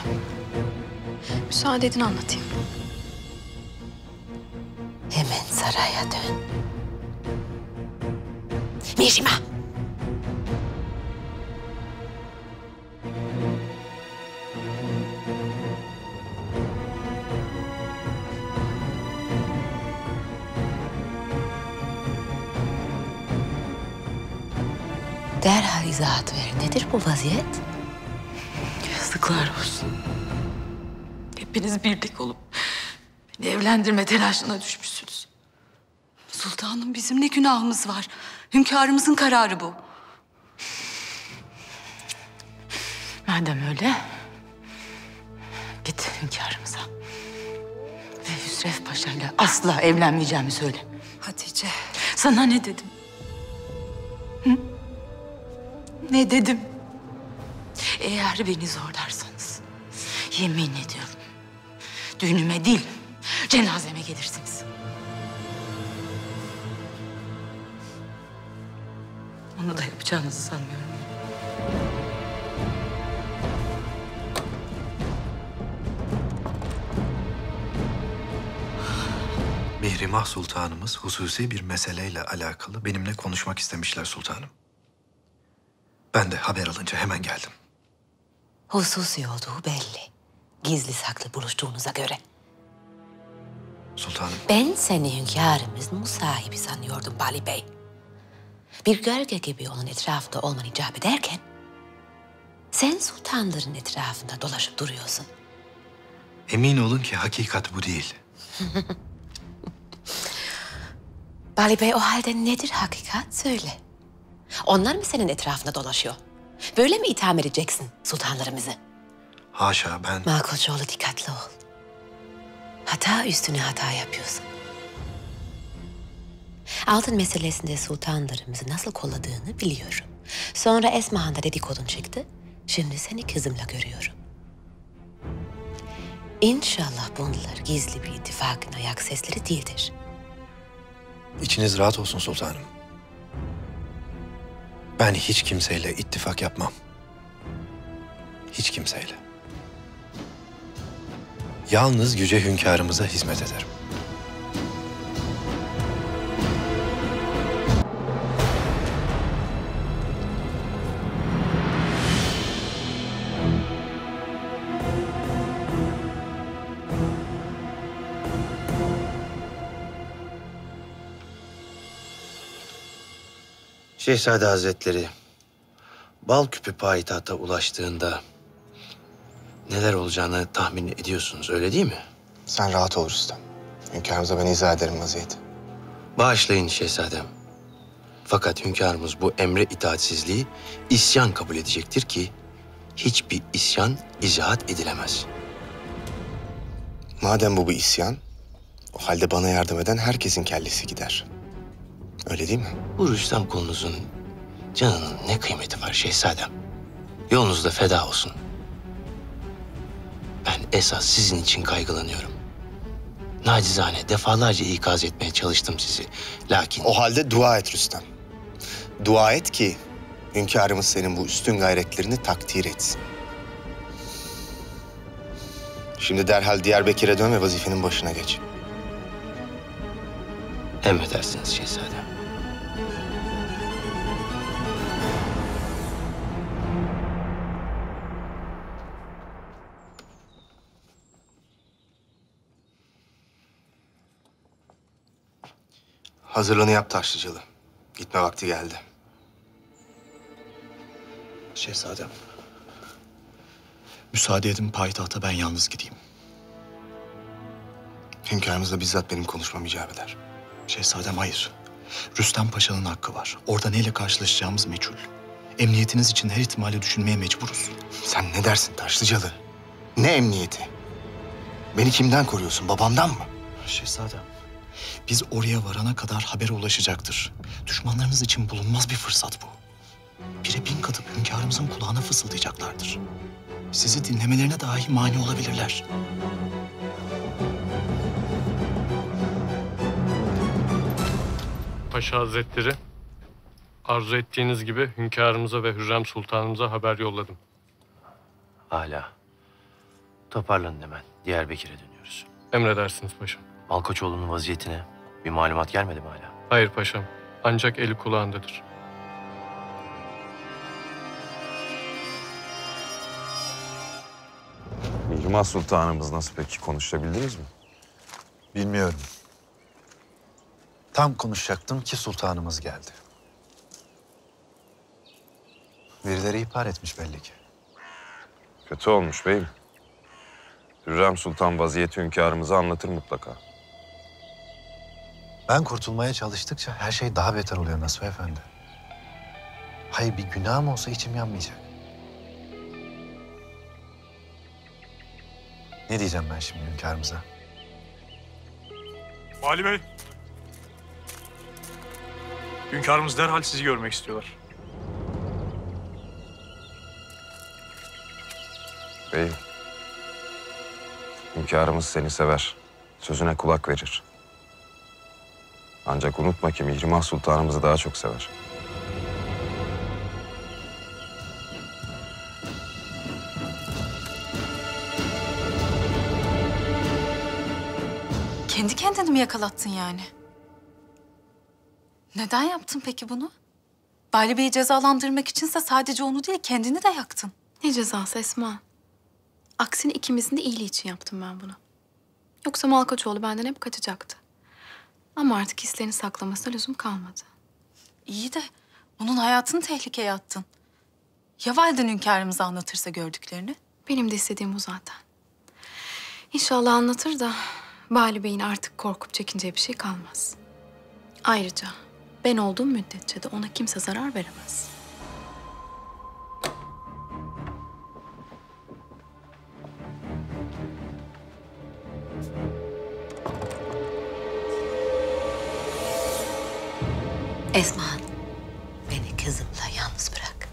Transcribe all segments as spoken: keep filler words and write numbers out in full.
Müsaade edin anlatayım. Hemen saraya dön. Mihrimah! Derhal izahat ver. Nedir bu vaziyet? Yazıklar olsun. Hepiniz birlik olup beni evlendirme telaşına düşmüşsünüz. Sultanım, bizim ne günahımız var? Hünkârımızın kararı bu. Madem öyle, git hünkârımıza. Ve Hüsrev Paşa'yla asla evlenmeyeceğimi söyle. Hatice. Sana ne dedim? Hı? Ne dedim? Eğer beni zorlarsanız yemin ediyorum düğünüme değil cenazeme gelirsiniz. Onu da yapacağınızı sanmıyorum. Mihrimah Sultanımız hususi bir meseleyle alakalı benimle konuşmak istemişler sultanım. Ben de haber alınca hemen geldim. Hususi olduğu belli. Gizli saklı buluştuğunuza göre. Sultanım. Ben seni hünkârımızın musahibi sanıyordum Bali Bey. Bir gölge gibi onun etrafında olman icap ederken sen sultanların etrafında dolaşıp duruyorsun. Emin olun ki hakikat bu değil. Bali Bey, o halde nedir hakikat? Söyle. Onlar mı senin etrafında dolaşıyor? Böyle mi itham edeceksin sultanlarımızı? Haşa, ben... Malkoçoğlu, dikkatli ol. Hata üstüne hata yapıyorsun. Altın meselesinde sultanlarımızı nasıl kolladığını biliyorum. Sonra Esmahan'da dedikodun çıktı. Şimdi seni kızımla görüyorum. İnşallah bunlar gizli bir ittifakın ayak sesleri değildir. İçiniz rahat olsun sultanım. Ben hiç kimseyle ittifak yapmam. Hiç kimseyle. Yalnız yüce hünkârımıza hizmet ederim. Şehzade Hazretleri, bal küpü payitahta ulaştığında neler olacağını tahmin ediyorsunuz, öyle değil mi? Sen rahat ol Rüstem. Hünkârımıza ben izah ederim vaziyeti. Bağışlayın şehzadem. Fakat hünkârımız bu emre itaatsizliği isyan kabul edecektir ki hiçbir isyan izahat edilemez. Madem bu bir isyan, o halde bana yardım eden herkesin kellesi gider. Öyle değil mi? Bu Rüstem kulunuzun canının ne kıymeti var şehzadem? Yolunuzda feda olsun. Ben esas sizin için kaygılanıyorum. Nacizane defalarca ikaz etmeye çalıştım sizi. Lakin... O halde dua et Rüstem. Dua et ki hünkârımız senin bu üstün gayretlerini takdir etsin. Şimdi derhal Diyarbakır'a dön ve vazifenin başına geç. Emredersiniz şehzadem. Hazırlığını yap Taşlıcalı. Gitme vakti geldi. Şehzadem. Müsaade edin payitahta ben yalnız gideyim. Hünkârımızla bizzat benim konuşmam icap eder. Şehzadem hayır. Rüstem Paşa'nın hakkı var. Orada neyle karşılaşacağımız meçhul. Emniyetiniz için her ihtimali düşünmeye mecburuz. Sen ne dersin Taşlıcalı? Ne emniyeti? Beni kimden koruyorsun? Babamdan mı? Şehzadem, biz oraya varana kadar habere ulaşacaktır. Düşmanlarınız için bulunmaz bir fırsat bu. Bire bin katıp hünkârımızın kulağına fısıldayacaklardır. Sizi dinlemelerine dahi mani olabilirler. Paşa Hazretleri, arzu ettiğiniz gibi hünkârımıza ve Hürrem Sultanımıza haber yolladım. Âlâ. Toparlanın hemen. Diyarbakır'a dönüyoruz. Emredersiniz paşam. Malkoçoğlu'nun vaziyetine bir malumat gelmedi mi hala? Hayır paşam. Ancak eli kulağındadır. Mihrimah Sultanımız nasıl peki? Konuşabildiniz mi? Bilmiyorum. Tam konuşacaktım ki sultanımız geldi. Birileri ihbar etmiş belli ki. Kötü olmuş beyim. Hürrem Sultan vaziyeti hünkârımıza anlatır mutlaka. Ben kurtulmaya çalıştıkça her şey daha beter oluyor Nasuh Efendi. Hayır, bir günahım olsa içim yanmayacak. Ne diyeceğim ben şimdi hünkârımıza? Vali Bey. Hünkârımız derhal sizi görmek istiyorlar. Beyim, hünkârımız seni sever. Sözüne kulak verir. Ancak unutma ki Mihrimah Sultanımızı daha çok sever. Kendi kendini mi yakalattın yani? Neden yaptın peki bunu? Vali Bey'i cezalandırmak içinse sadece onu değil, kendini de yaktın. Ne cezası Esma? Aksine ikimizin de iyiliği için yaptım ben bunu. Yoksa Malkoçoğlu benden hep kaçacaktı. Ama artık hislerini saklamasına lüzum kalmadı. İyi de onun hayatını tehlikeye attın. Ya validen hünkârımıza anlatırsa gördüklerini? Benim de istediğim bu zaten. İnşallah anlatır da Vali Bey'in artık korkup çekineceği bir şey kalmaz. Ayrıca ben olduğum müddetçe de ona kimse zarar veremez. Esmahan, beni kızımla yalnız bırak.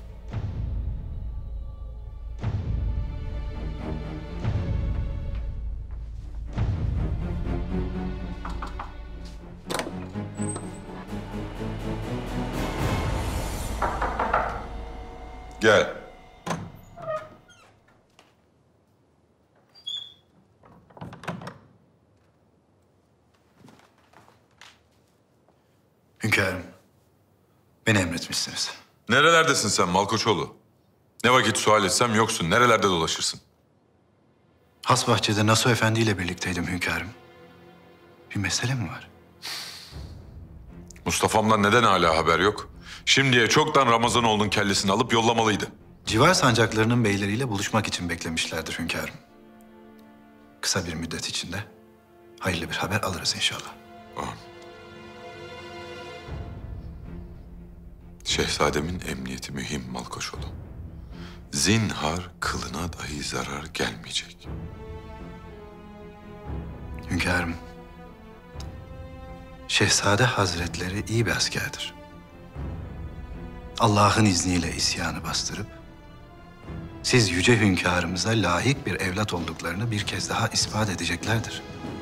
Gel. Hünkârım, beni emretmişsiniz. Nerelerdesin sen Malkoçoğlu? Ne vakit sual etsem yoksun. Nerelerde dolaşırsın? Has bahçede Nasuh Efendi ile birlikteydim hünkârım. Bir mesele mi var? Mustafa'mdan neden hala haber yok? Şimdiye çoktan Ramazanoğlu'nun kellesini alıp yollamalıydı. Civar sancaklarının beyleriyle buluşmak için beklemişlerdir hünkârım. Kısa bir müddet içinde hayırlı bir haber alırız inşallah. Şehzademin emniyeti mühim Malkoçoğlu. Zinhar kılına dahi zarar gelmeyecek. Hünkârım, Şehzade Hazretleri iyi bir askerdir. Allah'ın izniyle isyanı bastırıp siz yüce hünkârımıza layık bir evlat olduklarını bir kez daha ispat edeceklerdir.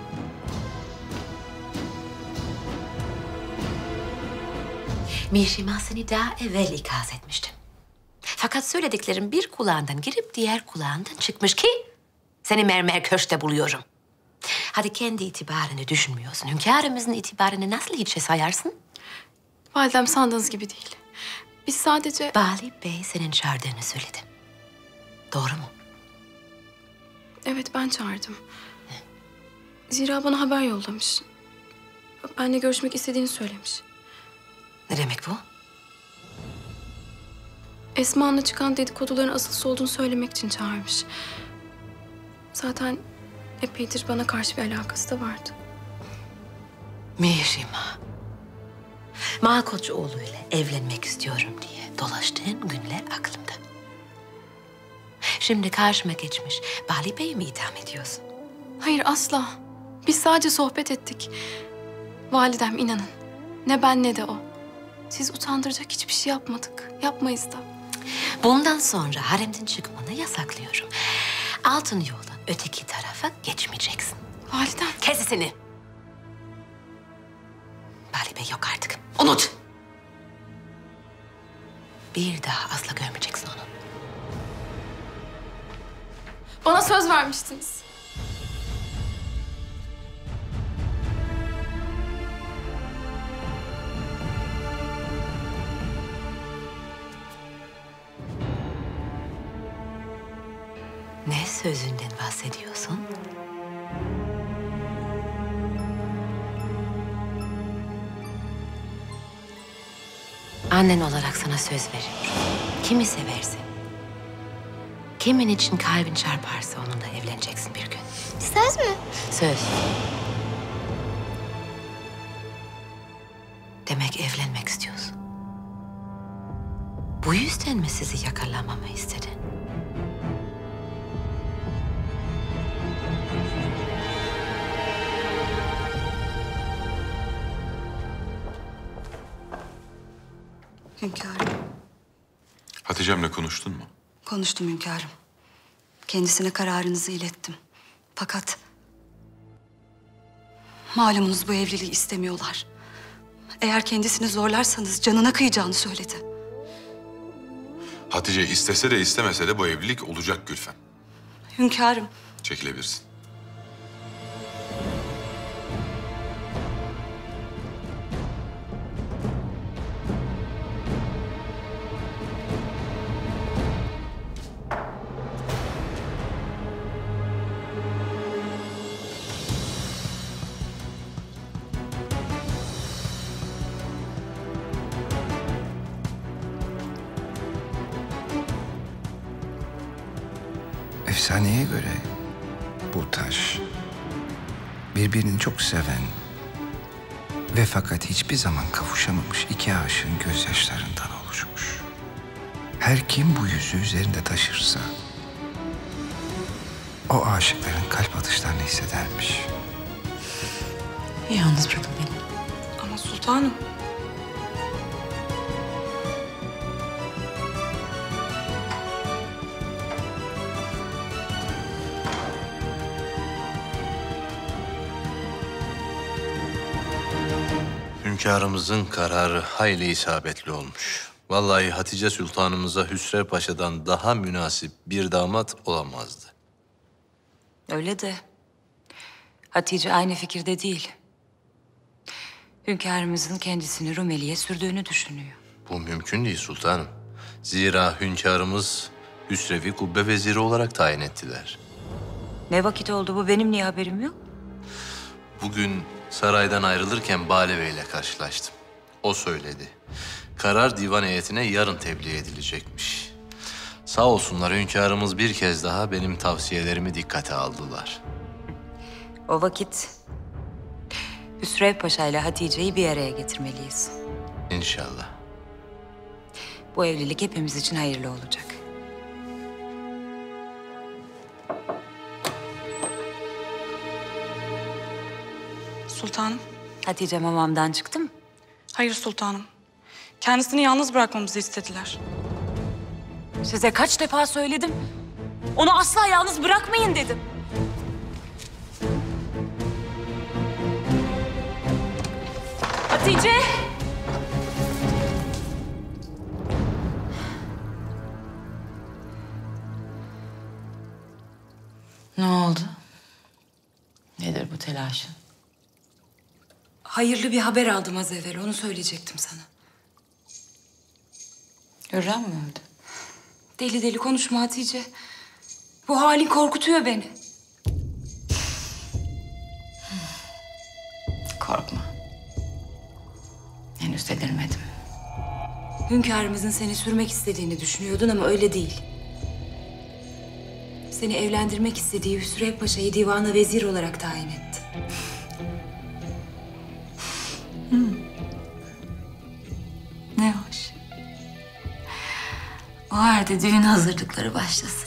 Mihrimah seni daha evvel ikaz etmiştim. Fakat söylediklerim bir kulağından girip diğer kulağından çıkmış ki seni mermer köşkte buluyorum. Hadi kendi itibarını düşünmüyorsun. Hünkârımızın itibarını nasıl hiçe sayarsın? Validem sandığınız gibi değil. Biz sadece... Vali Bey senin çağırdığını söyledi. Doğru mu? Evet, ben çağırdım. Zira bana haber yollamış. Benimle görüşmek istediğini söylemiş. Ne demek bu? Esmahan'la çıkan dedikoduların asılsı olduğunu söylemek için çağırmış. Zaten epeydir bana karşı bir alakası da vardı. Mihrimah. Malkoçoğlu ile evlenmek istiyorum diye dolaştığın günler aklımda. Şimdi karşıma geçmiş Vali Bey'i mi itham ediyorsun? Hayır, asla. Biz sadece sohbet ettik. Validem, inanın. Ne ben ne de o. Siz utandıracak hiçbir şey yapmadık. Yapmayız da. Bundan sonra haremden çıkmanı yasaklıyorum. Altın yoldan öteki tarafa geçmeyeceksin. Validem. Kes sesini. Vali Bey yok artık. Unut. Bir daha asla görmeyeceksin onu. Bana söz vermiştiniz. Ne sözünden bahsediyorsun? Annen olarak sana söz veriyorum. Kimi seversin, kimin için kalbin çarparsa onunla evleneceksin bir gün. Söz mü? Söz. Demek evlenmek istiyorsun. Bu yüzden mi sizi yakalamamı istedin? Hünkârım, Hatice'mle konuştun mu? konuştum hünkârım. Kendisine kararınızı ilettim. Fakat malumunuz bu evliliği istemiyorlar. Eğer kendisini zorlarsanız canına kıyacağını söyledi. Hatice istese de istemese de bu evlilik olacak Gülfem. Hünkârım, Çekilebilirsin. Efsaneye göre bu taş birbirini çok seven ve fakat hiçbir zaman kavuşamamış iki aşığın gözyaşlarından oluşmuş. Her kim bu yüzü üzerinde taşırsa o aşıkların kalp atışlarını hissedermiş. yalnız bırakın beni. Ama sultanım. Hünkârımızın kararı hayli isabetli olmuş. Vallahi Hatice Sultanımıza Hüsrev Paşa'dan daha münasip bir damat olamazdı. Öyle de Hatice aynı fikirde değil. Hünkârımızın kendisini Rumeli'ye sürdüğünü düşünüyor. Bu mümkün değil sultanım. Zira hünkârımız Hüsrev'i kubbe veziri olarak tayin ettiler. Ne vakit oldu bu? Benim niye haberim yok? Bugün saraydan ayrılırken Bale Bey ile karşılaştım. O söyledi. Karar divan heyetine yarın tebliğ edilecekmiş. Sağ olsunlar hünkârımız bir kez daha benim tavsiyelerimi dikkate aldılar. O vakit Hüsrev Paşa ile Hatice'yi bir araya getirmeliyiz. İnşallah. Bu evlilik hepimiz için hayırlı olacak. Sultanım. Hatice mamamdan çıktı mı? Hayır sultanım. Kendisini yalnız bırakmamızı istediler. Size kaç defa söyledim. Onu asla yalnız bırakmayın dedim. Hatice! Ne oldu? Nedir bu telaşın? Hayırlı bir haber aldım az evvel. Onu söyleyecektim sana. Hürrem mi öldü? Deli deli konuşma Hatice. Bu halin korkutuyor beni. Korkma. Henüz delirmedim. Hünkârımızın seni sürmek istediğini düşünüyordun ama öyle değil. Seni evlendirmek istediği Hüsrev Paşa'yı divana vezir olarak tayin etti. Ne hoş. O halde düğün hazırlıkları başlasın.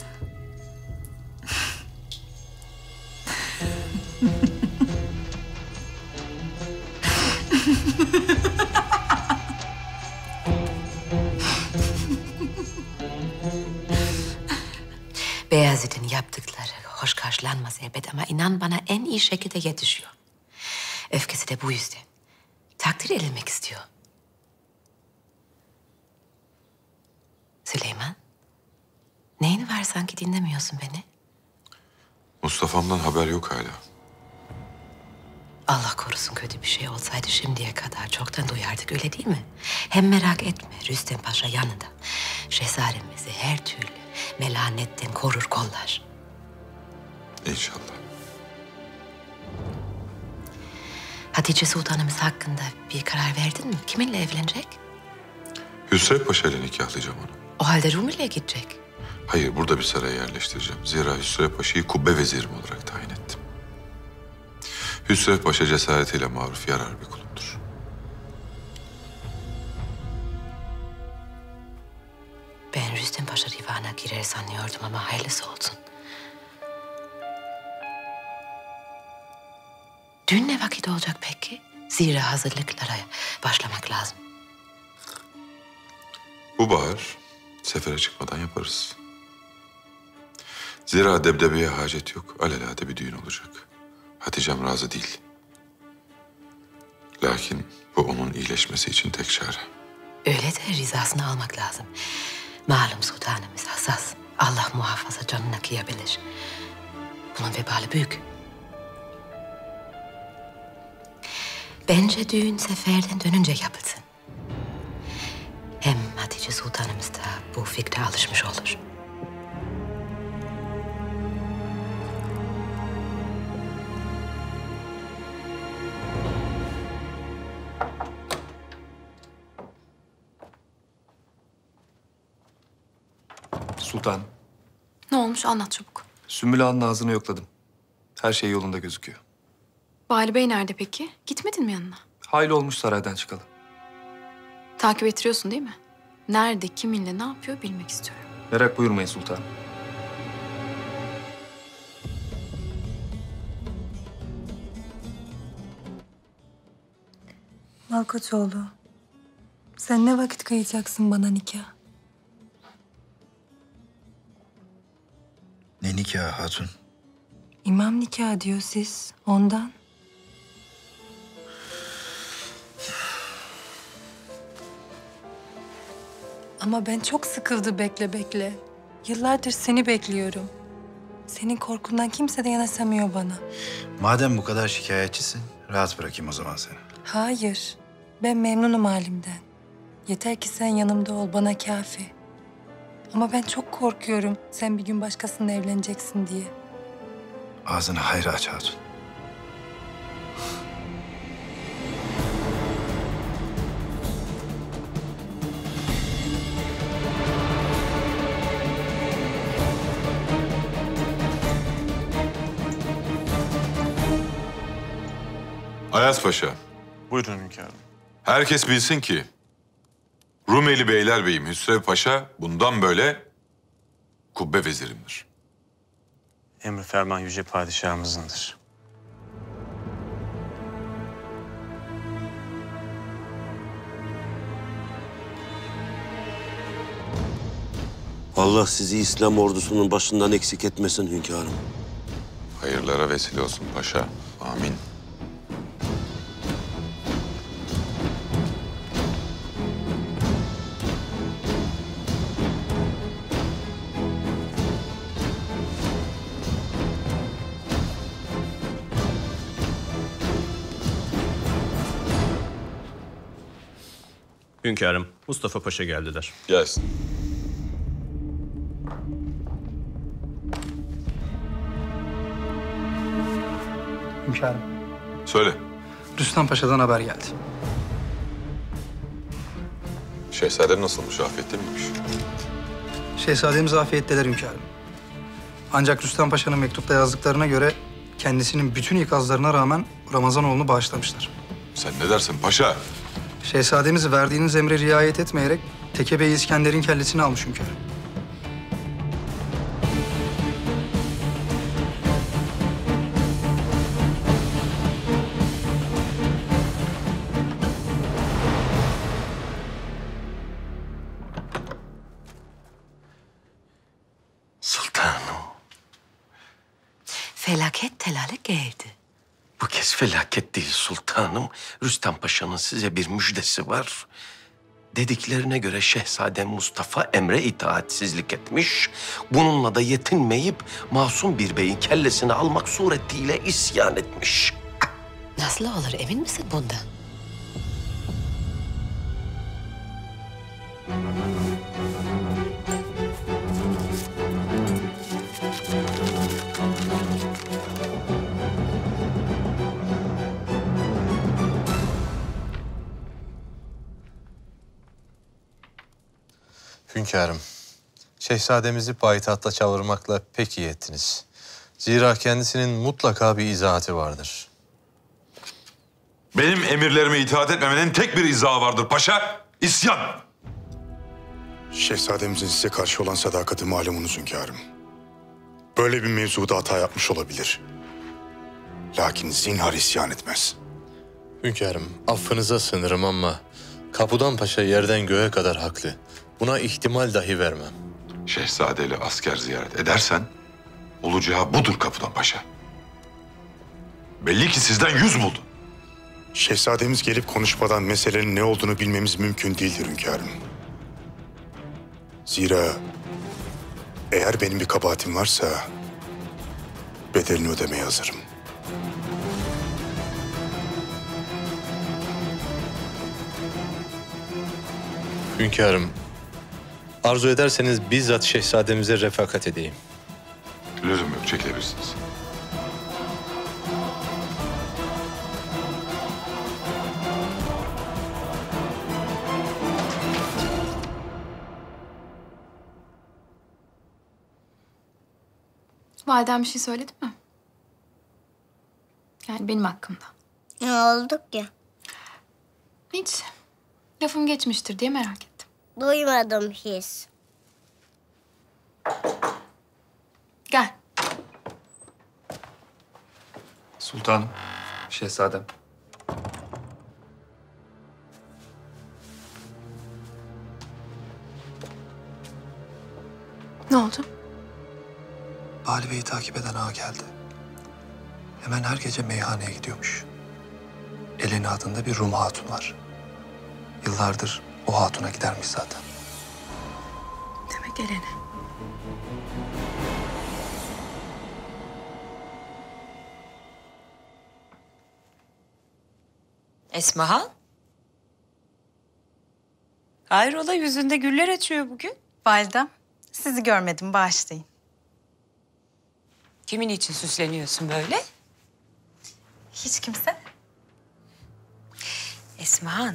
Beyazıt'ın yaptıkları hoş karşılanmaz elbet ama inan bana en iyi şekilde yetişiyor. Öfkesi de bu yüzden. Takdir edilmek istiyor. Süleyman, neyin var sanki dinlemiyorsun beni? Mustafa'mdan haber yok hala. Allah korusun kötü bir şey olsaydı şimdiye kadar çoktan duyardık, öyle değil mi? Hem merak etme, Rüstem Paşa yanında. Şehzademizi her türlü melanetten korur kollar. İnşallah. Hatice Sultanımız hakkında bir karar verdin mi? Kiminle evlenecek? Hürrem Paşa ile nikahlayacağım onu. O halde Rumi'yle gidecek. Hayır, burada bir saraya yerleştireceğim. Zira Hürrem Paşa'yı kubbe vezirim olarak tayin ettim. Hürrem Paşa cesaretiyle maruf yarar bir kulumdur. Ben Rüstem Paşa divana girer sanıyordum ama hayırlısı olsun. Düğün ne vakit olacak peki? Zira hazırlıklara başlamak lazım. Bu bahar sefere çıkmadan yaparız. Zira debdebeye hacet yok. Alelade bir düğün olacak. Hatice'm razı değil. Lakin bu onun iyileşmesi için tek çare. Öyle de rızasını almak lazım. Malum sultanımız hassas. Allah muhafaza canına kıyabilir. Bunun vebali büyük. Bence düğün seferden dönünce yapılsın. Hem Hatice Sultanımız da bu fikre alışmış olur. Sultan, Ne olmuş anlat çabuk. Sümbül Ağa'nın ağzını yokladım. Her şey yolunda gözüküyor. Vali Bey nerede peki? Gitmedin mi yanına? Hayli olmuş saraydan çıkalı. Takip ettiriyorsun değil mi? Nerede, kiminle, ne yapıyor bilmek istiyorum. Merak buyurmayın sultanım. Malkoçoğlu, sen ne vakit kıyacaksın bana nikah? Ne nikahı hatun? İmam nikahı diyor siz, ondan. Ama ben çok sıkıldı bekle bekle. Yıllardır seni bekliyorum. Senin korkundan kimse de yanaşamıyor bana. Madem bu kadar şikayetçisin, rahat bırakayım o zaman seni. Hayır, ben memnunum halimden. Yeter ki sen yanımda ol, bana kafi. Ama ben çok korkuyorum sen bir gün başkasıyla evleneceksin diye. Ağzını hayra aç hatun. Ayas Paşa. Buyurun hünkârım. Herkes bilsin ki Rumeli Beylerbeyim Hüsrev Paşa bundan böyle kubbe vezirimdir. Emri ferman yüce padişahımızındır. Allah sizi İslam ordusunun başından eksik etmesin hünkârım. Hayırlara vesile olsun paşa. Amin. Hünkârım, Mustafa Paşa geldiler. Gelsin. Hünkârım. Söyle. Rüstem Paşa'dan haber geldi. Şehzadem nasılmış? Afiyette miymiş? Şehzademiz afiyetteler hünkârım. Ancak Rüstem Paşa'nın mektupta yazdıklarına göre kendisinin bütün ikazlarına rağmen Ramazanoğlu'nu bağışlamışlar. Sen ne dersin paşa? Şehzademiz verdiğiniz emre riayet etmeyerek Teke Bey İskender'in kellesini almış hünkârım. Sultanım. Felaket telale geldi. Bu kez felaket değil sultanım. Rüstem Paşa'nın size bir müjdesi var. Dediklerine göre Şehzadem Mustafa emre itaatsizlik etmiş. Bununla da yetinmeyip masum bir beyin kellesini almak suretiyle isyan etmiş. Nasıl olur, emin misin bundan? Hünkârım, şehzademizi payitahta çağırmakla pek iyi ettiniz. Zira kendisinin mutlaka bir izahatı vardır. Benim emirlerime itaat etmemenin tek bir izahı vardır paşa. İsyan. Şehzademizin size karşı olan sadakati malumunuz hünkârım. Böyle bir mevzuda hata yapmış olabilir. Lakin zinhar isyan etmez. Hünkârım, affınıza sığınırım ama Kapıdan Paşa yerden göğe kadar haklı. Buna ihtimal dahi vermem. Şehzadeyle asker ziyaret edersen olacağı budur Kapıdan Paşa. Belli ki sizden yüz buldu. Şehzademiz gelip konuşmadan meselenin ne olduğunu bilmemiz mümkün değildir hünkârım. Zira eğer benim bir kabahatim varsa bedelini ödemeye hazırım. Hünkârım, arzu ederseniz bizzat şehzademize refakat edeyim. Lüzum yok, çekilebilirsiniz. Validem bir şey söyledi mi? Yani benim hakkımda. Ne oldu ki? Hiç. Lafım geçmiştir diye merak ettim. Duymadım hiç. Gel. Sultanım, şehzadem. Ne oldu? Bali Bey'i takip eden ağa geldi. Hemen her gece meyhaneye gidiyormuş. Eleni adında bir Rum hatun var. Yıllardır o hatuna gidermiş zaten. Demek Eleni. Esmahan? Hayrola, yüzünde güller açıyor bugün. Validem, sizi görmedim, bağışlayın. Kimin için süsleniyorsun böyle? Hiç kimse. Esmahan.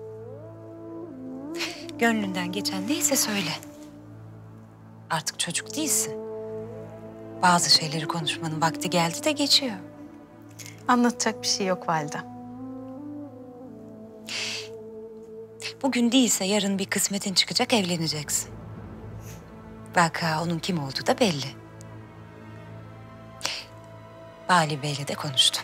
Gönlünden geçen neyse söyle. Artık çocuk değilsin. Bazı şeyleri konuşmanın vakti geldi de geçiyor. Anlatacak bir şey yok validem. Bugün değilse yarın bir kısmetin çıkacak, evleneceksin. Vaka onun kim olduğu da belli. Bali Bey'le de konuştum.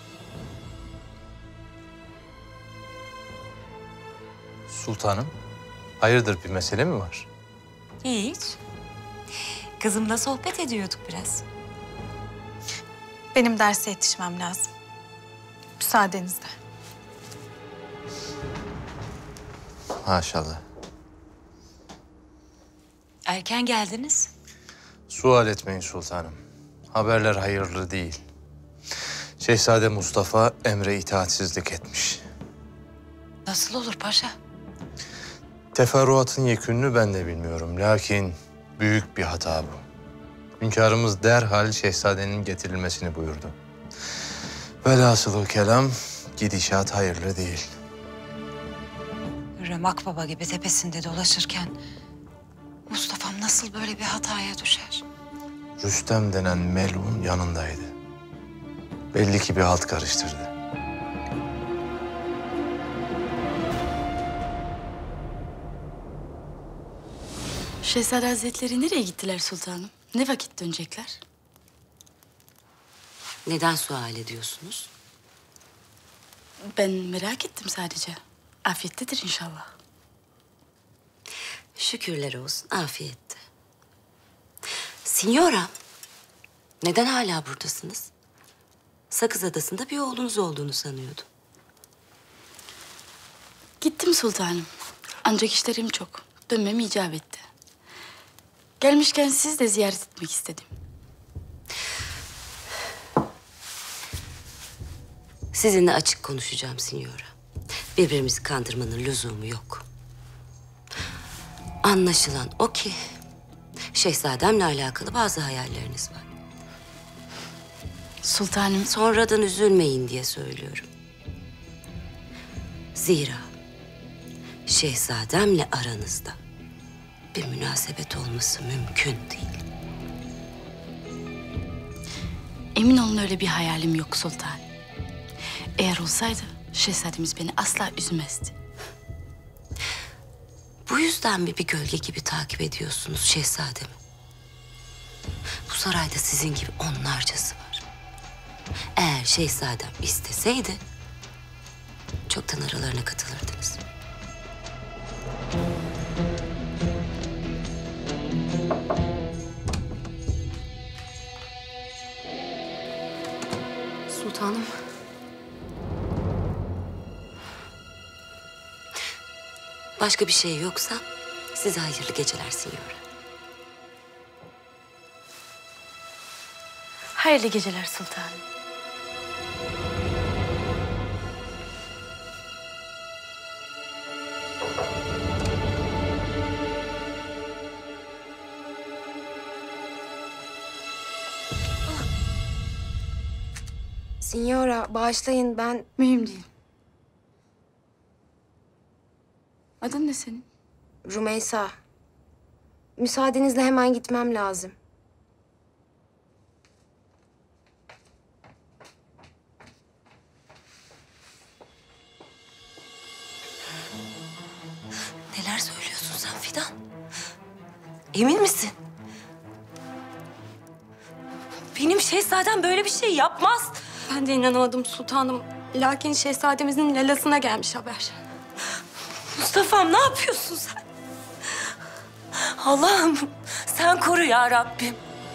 Sultanım, hayırdır, bir mesele mi var? Hiç. Kızımla sohbet ediyorduk biraz. Benim derse yetişmem lazım. Müsaadenizle. Maşallah. Erken geldiniz. Sual etmeyin sultanım. Haberler hayırlı değil. Şehzade Mustafa emre itaatsizlik etmiş. Nasıl olur paşa? Teferruatın yekününü ben de bilmiyorum. Lakin büyük bir hata bu. Hünkârımız derhal şehzadenin getirilmesini buyurdu. Velhasılı kelam, gidişat hayırlı değil. Hürrem Akbaba gibi tepesinde dolaşırken Mustafa'm nasıl böyle bir hataya düşer? Rüstem denen melun yanındaydı. Belli ki bir halt karıştırdı. Şehzade Hazretleri nereye gittiler sultanım? Ne vakit dönecekler? Neden sual ediyorsunuz? Ben merak ettim sadece. Afiyettedir inşallah. Şükürler olsun, afiyette. Signora, neden hala buradasınız? Sakız Adası'nda bir oğlunuz olduğunu sanıyordum. Gittim sultanım. Ancak işlerim çok. Dönmem icap etti. Gelmişken siz de ziyaret etmek istedim. Sizinle açık konuşacağım Signora. Birbirimizi kandırmanın lüzumu yok. Anlaşılan o ki şehzademle alakalı bazı hayalleriniz var. Sultanım. Sonradan üzülmeyin diye söylüyorum. Zira şehzademle aranızda bir münasebet olması mümkün değil. Emin olun öyle bir hayalim yok sultan. Eğer olsaydı şehzademiz beni asla üzmezdi. Bu yüzden mi bir gölge gibi takip ediyorsunuz şehzademi? Bu sarayda sizin gibi onlarcası var. Eğer şehzadem isteseydi çoktan aralarına katılırdınız. Sultanım. Başka bir şey yoksa size hayırlı geceler Signora. Hayırlı geceler sultanım. Signora, bağışlayın ben... Mühim değil. Adın ne senin? Rümeysa. Müsaadenizle hemen gitmem lazım. Neler söylüyorsun sen Fidan? Emin misin? Benim şehzadem böyle bir şey yapmaz. Ben de inanamadım sultanım. Lakin şehzademizin lalasına gelmiş haber. Mustafa'm ne yapıyorsun sen? Allah'ım sen koru ya Rabbim.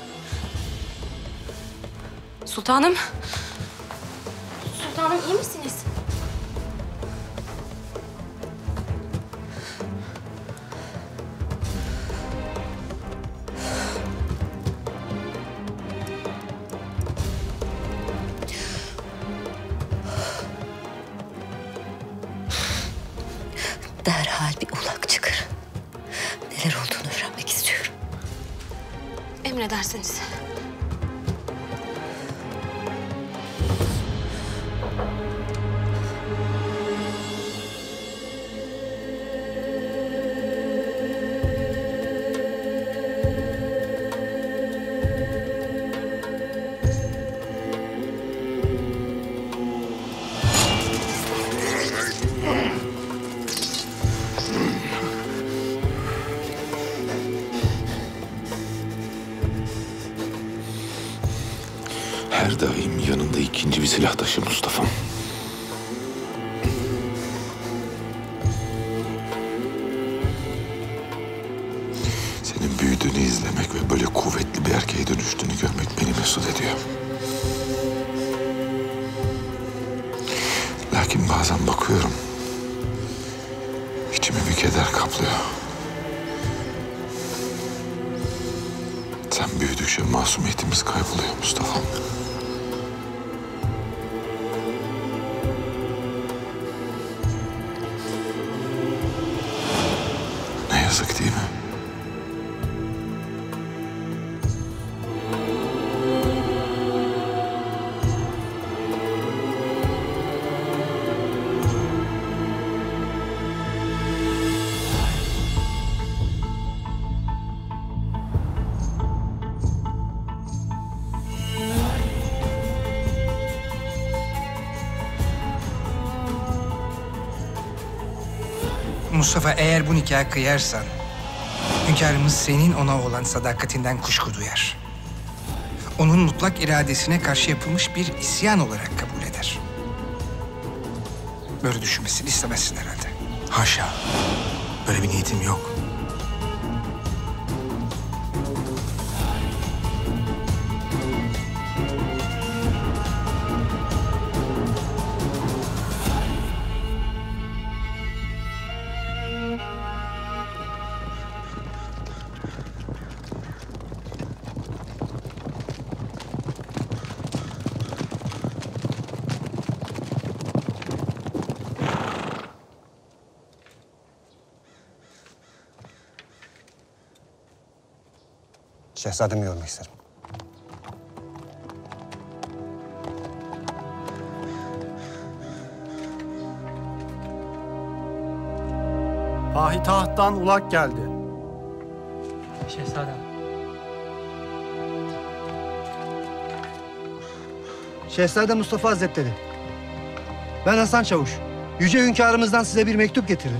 Sultanım. Sultanım iyi misiniz? Derhal bir ulak çıkar. Neler olduğunu öğrenmek istiyorum. Emredersiniz. Her daim yanında ikinci bir silah taşı Mustafa'm. Senin büyüdüğünü izlemek ve böyle kuvvetli bir erkeğe dönüştüğünü görmek beni mesut ediyor. Lakin bazen bakıyorum, içimi bir keder kaplıyor. Sen büyüdükçe masumiyetimiz kayboluyor Mustafa'm. Ne yazık değil mi? Mustafa, eğer bu nikahı kıyarsan, hünkârımız senin ona olan sadakatinden kuşku duyar. Onun mutlak iradesine karşı yapılmış bir isyan olarak kabul eder. Böyle düşünmesini istemezsin herhalde. Haşa. Böyle bir niyetim yok. Şehzademi görmek isterim. Payitahttan ulak geldi. Şehzadem. Şehzade Mustafa Hazretleri. Ben Hasan Çavuş. Yüce hünkârımızdan size bir mektup getirdim.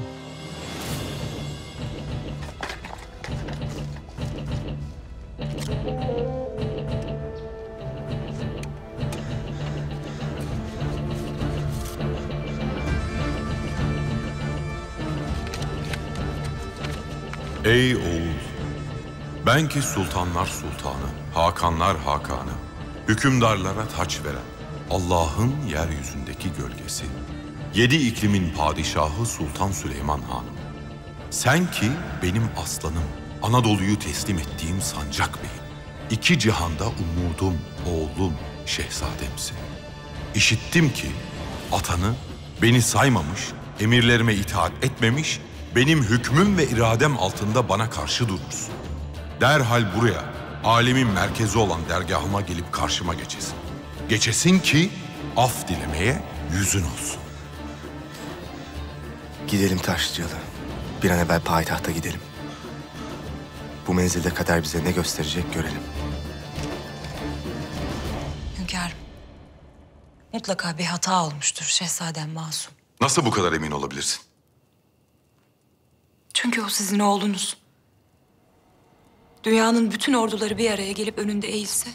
Ey oğul! Ben ki sultanlar sultanı, hakanlar hakanı, hükümdarlara taç veren, Allah'ın yeryüzündeki gölgesi, yedi iklimin padişahı Sultan Süleyman Hanım. Sen ki benim aslanım, Anadolu'yu teslim ettiğim sancak beyim, iki cihanda umudum, oğlum, şehzademsin. İşittim ki atanı beni saymamış, emirlerime itaat etmemiş, benim hükmüm ve iradem altında bana karşı durursun. Derhal buraya, alemin merkezi olan dergahıma gelip karşıma geçesin. Geçesin ki af dilemeye yüzün olsun. Gidelim Taşlıcalı. Bir an evvel payitahta gidelim. Bu menzilde kader bize ne gösterecek görelim. Hünkârım, mutlaka bir hata olmuştur. Şehzadem masum. Nasıl bu kadar emin olabilirsin? Çünkü o sizin oğlunuz. Dünyanın bütün orduları bir araya gelip önünde eğilse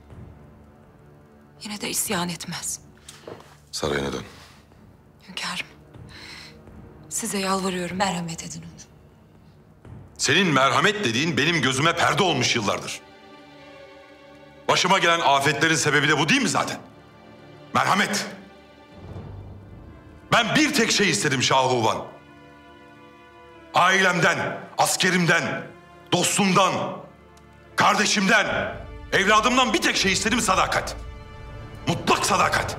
yine de isyan etmez. Sarayına dön. Hünkârım, size yalvarıyorum, merhamet edin onu. Senin merhamet dediğin benim gözüme perde olmuş yıllardır. Başıma gelen afetlerin sebebi de bu değil mi zaten? Merhamet. Ben bir tek şey istedim Şahuvan. Ailemden, askerimden, dostumdan, kardeşimden, evladımdan bir tek şey istedim: sadakat. Mutlak sadakat.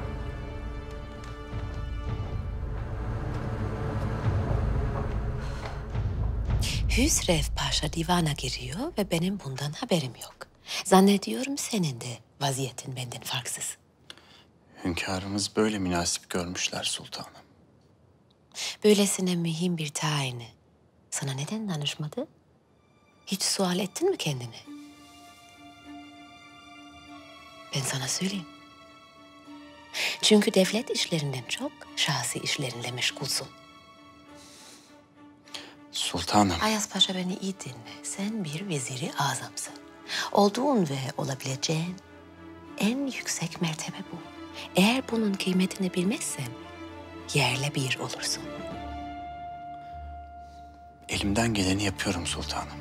Hürrem Paşa divana giriyor ve benim bundan haberim yok. Zannediyorum senin de vaziyetin benden farksız. Hünkârımız böyle münasip görmüşler sultanım. Böylesine mühim bir tayini sana neden danışmadı? Hiç sual ettin mi kendine? Ben sana söyleyeyim. Çünkü devlet işlerinden çok şahsi işlerinle meşgulsun. Sultanım. Ayas Paşa, beni iyi dinle. Sen bir veziri azamsın. Olduğun ve olabileceğin en yüksek mertebe bu. Eğer bunun kıymetini bilmezsen yerle bir olursun. Elimden geleni yapıyorum sultanım.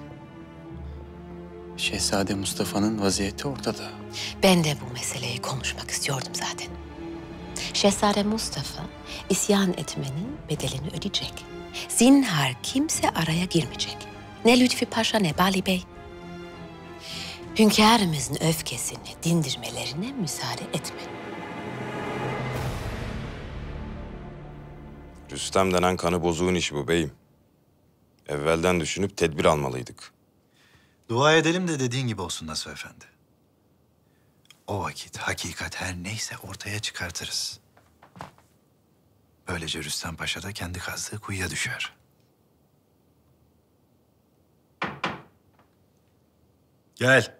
Şehzade Mustafa'nın vaziyeti ortada. Ben de bu meseleyi konuşmak istiyordum zaten. Şehzade Mustafa isyan etmenin bedelini ödeyecek. Zinhar kimse araya girmeyecek. Ne Lütfi Paşa ne Bali Bey. Hünkârımızın öfkesini dindirmelerine müsaade etme. Rüstem denen kanı bozuğun işi bu beyim. Evvelden düşünüp tedbir almalıydık. Dua edelim de dediğin gibi olsun Nasuh Efendi. O vakit hakikat her neyse ortaya çıkartırız. Böylece Rüstem Paşa da kendi kazdığı kuyuya düşer. Gel.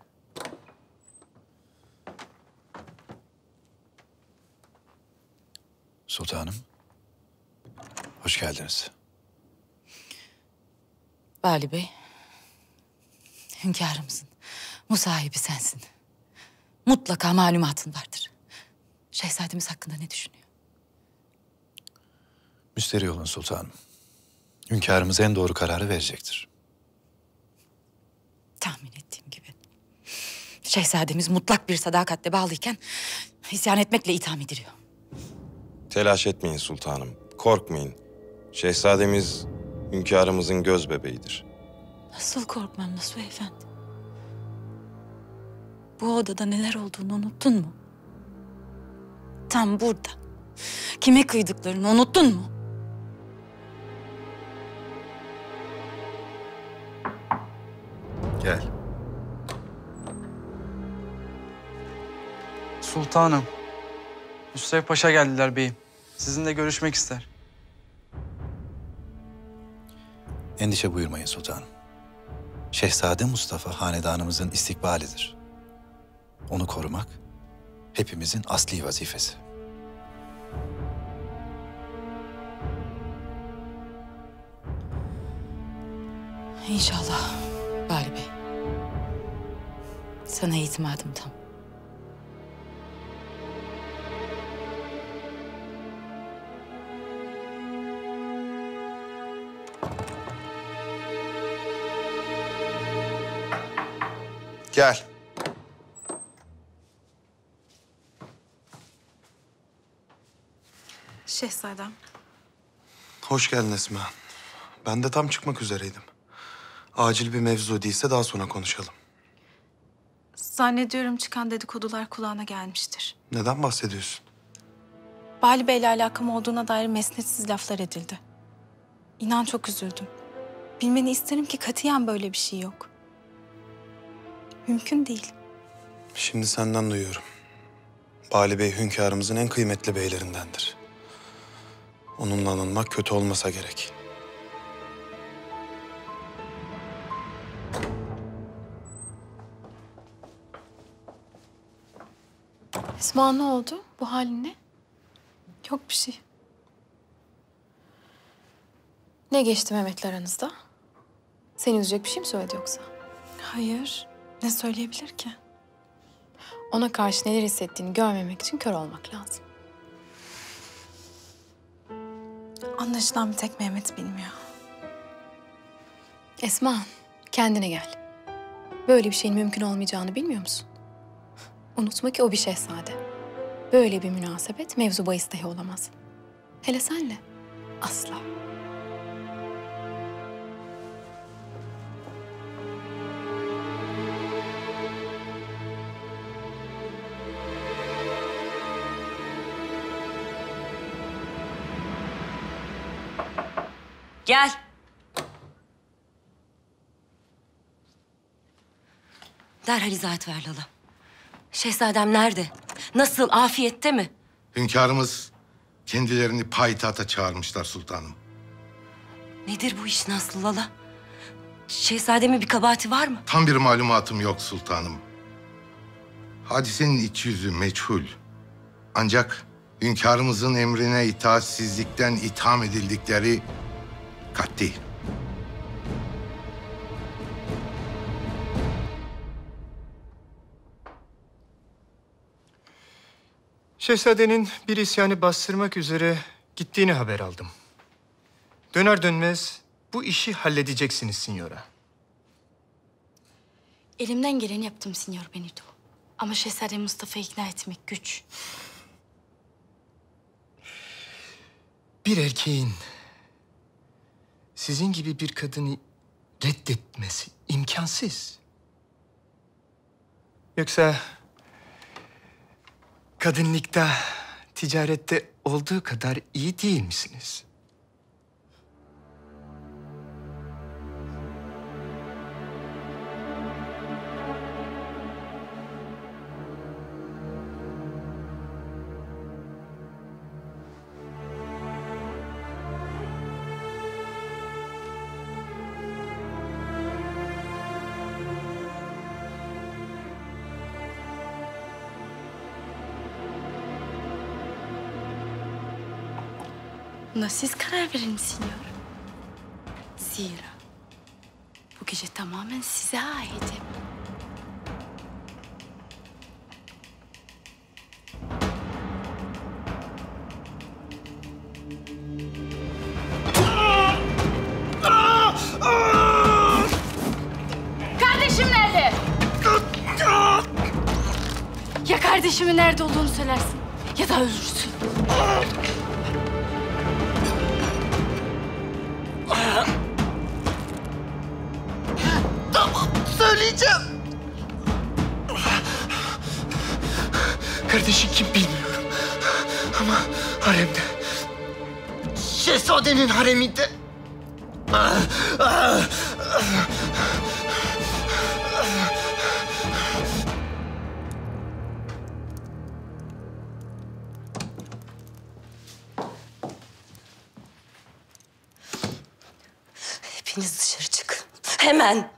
Sultanım. Hoş geldiniz. Bali Bey, hünkârımızın musahibi sensin. Mutlaka malumatın vardır. Şehzademiz hakkında ne düşünüyor? Müsterih olun sultanım. Hünkârımız en doğru kararı verecektir. Tahmin ettiğim gibi. Şehzademiz mutlak bir sadakatle bağlıyken isyan etmekle itham ediliyor. Telaş etmeyin sultanım, korkmayın. Şehzademiz hünkârımızın göz bebeğidir. Nasıl korkmam Nasuh Efendi? Bu odada neler olduğunu unuttun mu? Tam burada. Kime kıydıklarını unuttun mu? Gel. Sultanım. Mustafa Paşa geldiler beyim. Sizinle görüşmek ister. Endişe buyurmayın sultanım. Şehzade Mustafa hanedanımızın istikbalidir. Onu korumak hepimizin asli vazifesi. İnşallah Bali Bey. Sana itimadım tam. Gel. Şehzadem. Hoş geldin Esmahan. Ben de tam çıkmak üzereydim. Acil bir mevzu değilse daha sonra konuşalım. Zannediyorum çıkan dedikodular kulağına gelmiştir. Neden bahsediyorsun? Bali Bey'le alakam olduğuna dair mesnetsiz laflar edildi. İnan çok üzüldüm. Bilmeni isterim ki katiyen böyle bir şey yok. Mümkün değil. Şimdi senden duyuyorum. Bali Bey hünkârımızın en kıymetli beylerindendir. Onunla anılmak kötü olmasa gerek. Esma ne oldu? Bu halin ne? Yok bir şey. Ne geçti Mehmet'le aranızda? Seni üzecek bir şey mi söyledi yoksa? Hayır. Ne söyleyebilir ki? Ona karşı neler hissettiğini görmemek için kör olmak lazım. Anlaşılan bir tek Mehmet bilmiyor. Esmahan, kendine gel. Böyle bir şeyin mümkün olmayacağını bilmiyor musun? Unutma ki o bir şehzade. Böyle bir münasebet mevzu bahis dahi olamaz. Hele senle asla. Gel. Derhal izahat ver Lala. Şehzadem nerede? Nasıl? Afiyette mi? Hünkârımız kendilerini payitahta çağırmışlar sultanım. Nedir bu iş nasıl Lala? Şehzademin bir kabahati var mı? Tam bir malumatım yok sultanım. Hadisenin iç yüzü meçhul. Ancak hünkârımızın emrine itaatsizlikten itham edildikleri kat'i. Şehzadenin bir isyanı bastırmak üzere gittiğini haber aldım. Döner dönmez bu işi halledeceksiniz signora. Elimden geleni yaptım Signor Benito. Ama Şehzade Mustafa'yı ikna etmek güç. Bir erkeğin sizin gibi bir kadını reddetmesi imkansız. Yoksa kadınlıkta, ticarette olduğu kadar iyi değil misiniz? Buna siz karar verin Signor. Zira bu gece tamamen size aitim. Kardeşim nerede? Ya kardeşimin nerede olduğunu söylersin ya da ölürsün. Tamam, söyleyeceğim. Kardeşi kim bilmiyorum. Ama haremde. Şehzadenin hareminde. Hepiniz dışarı çıkın. Hemen.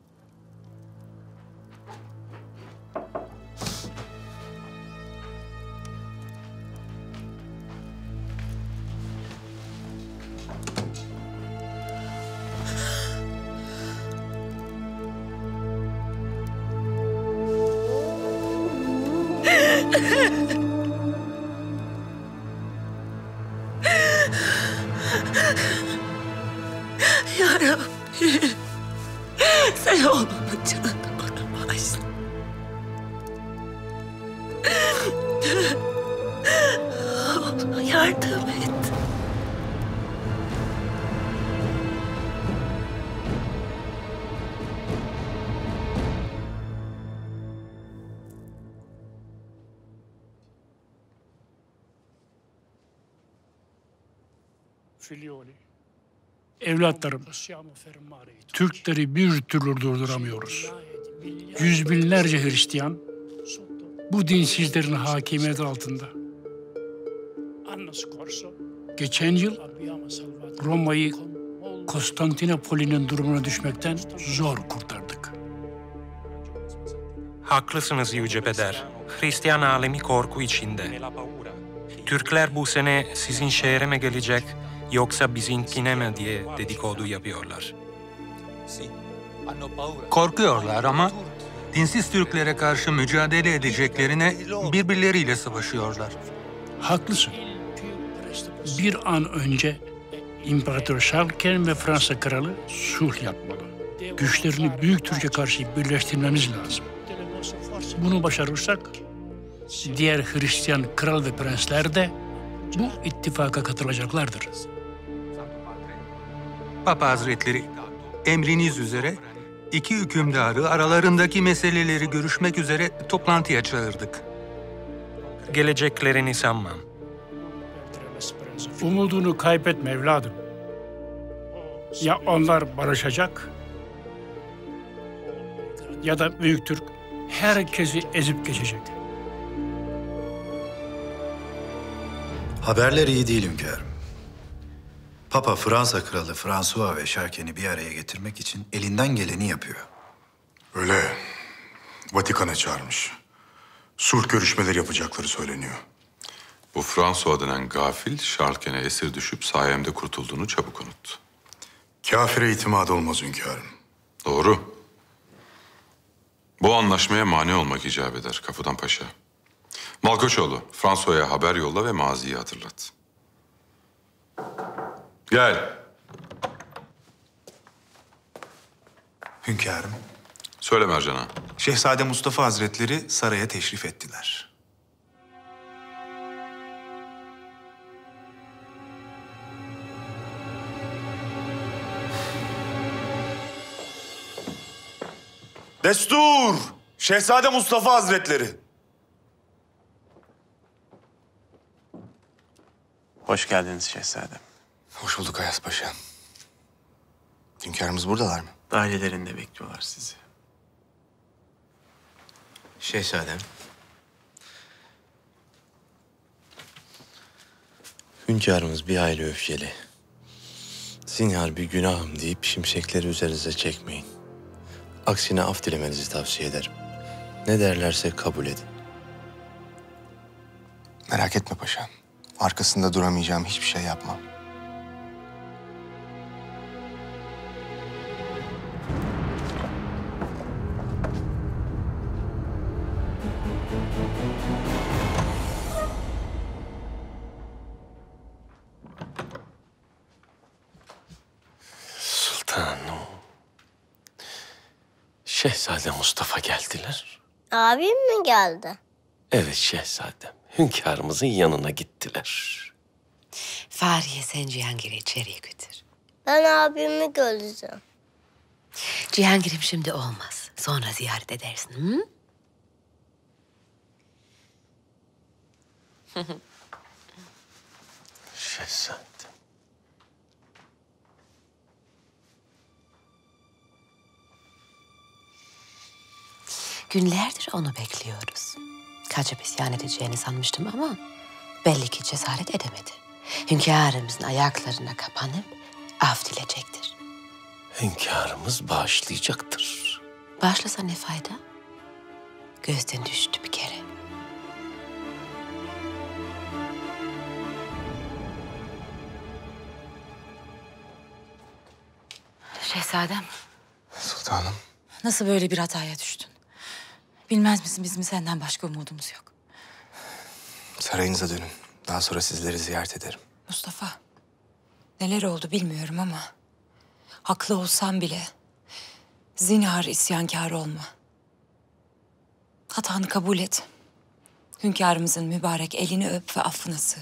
Ya Rabbi, sen oğlumun canını bana bağışla. Oğluma yardım et. Evlatlarım, Türkleri bir türlü durduramıyoruz. Yüz binlerce Hristiyan bu dinsizlerin hakimiyeti altında. Geçen yıl Roma'yı Konstantinopoli'nin durumuna düşmekten zor kurtardık. Haklısınız Yüce Peder. Hristiyan alemi korku içinde. Türkler bu sene sizin şehre mi gelecek yoksa bizimkine mi diye dedikodu yapıyorlar. Korkuyorlar ama dinsiz Türklere karşı mücadele edeceklerine birbirleriyle savaşıyorlar. Haklısın. Bir an önce İmparator Şarken ve Fransa Kralı sulh yapmalı. Güçlerini Büyük Türk'e karşı birleştirmemiz lazım. Bunu başarırsak diğer Hristiyan kral ve prensler de bu ittifaka katılacaklardır. Papa Hazretleri, emriniz üzere iki hükümdarı aralarındaki meseleleri görüşmek üzere toplantıya çağırdık. Geleceklerini sanmam. Umudunu kaybetme evladım. Ya onlar barışacak ya da Büyük Türk herkesi ezip geçecek. Haberler iyi değil hünkârım. Papa Fransa Kralı François ve Şarken'i bir araya getirmek için elinden geleni yapıyor. Öyle. Vatikan'a çağırmış. Sulh görüşmeleri yapacakları söyleniyor. Bu François denen gafil Şarken'e esir düşüp sayemde kurtulduğunu çabuk unuttu. Kafire itimat olmaz hünkârım. Doğru. Bu anlaşmaya mani olmak icap eder Kapıdan Paşa. Malkoçoğlu, François'a haber yolla ve maziyi hatırlat. Gel. Hünkârım. Söyle Mercan'a. Şehzade Mustafa Hazretleri saraya teşrif ettiler. Destur! Şehzade Mustafa Hazretleri. Hoş geldiniz şehzadem. Hoş bulduk Ayas Paşa. Hünkârımız buradalar mı? Ailelerinde bekliyorlar sizi. Şehzadem. Hünkârımız bir aile öfkeli. Zinhar bir günahım deyip şimşekleri üzerinize çekmeyin. Aksine af dilemenizi tavsiye ederim. Ne derlerse kabul edin. Merak etme paşam. Arkasında duramayacağım hiçbir şey yapmam. Sultanım. Şehzade Mustafa geldiler. Abim mi geldi? Evet şehzadem. Hünkârımızın yanına gittiler. Fahriye sen Cihangir'i içeriye götür. Ben abimi göreceğim. Cihangir'im şimdi olmaz. Sonra ziyaret edersin. Hı? Şehzadem. Günlerdir onu bekliyoruz. Kaçıp isyan edeceğini sanmıştım ama belli ki cesaret edemedi. Hünkârımızın ayaklarına kapanıp af dileyecektir. hünkârımız bağışlayacaktır. Bağışlasa ne fayda? Gözden düştü bir kere. Şehzadem, Sultanım. nasıl böyle bir hataya düştün? Bilmez misin bizim senden başka umudumuz yok. Sarayınıza dönün. Daha sonra sizleri ziyaret ederim. Mustafa, neler oldu bilmiyorum ama haklı olsam bile zinhar isyankâr olma. Hatanı kabul et. Hünkârımızın mübarek elini öp ve affına sığın.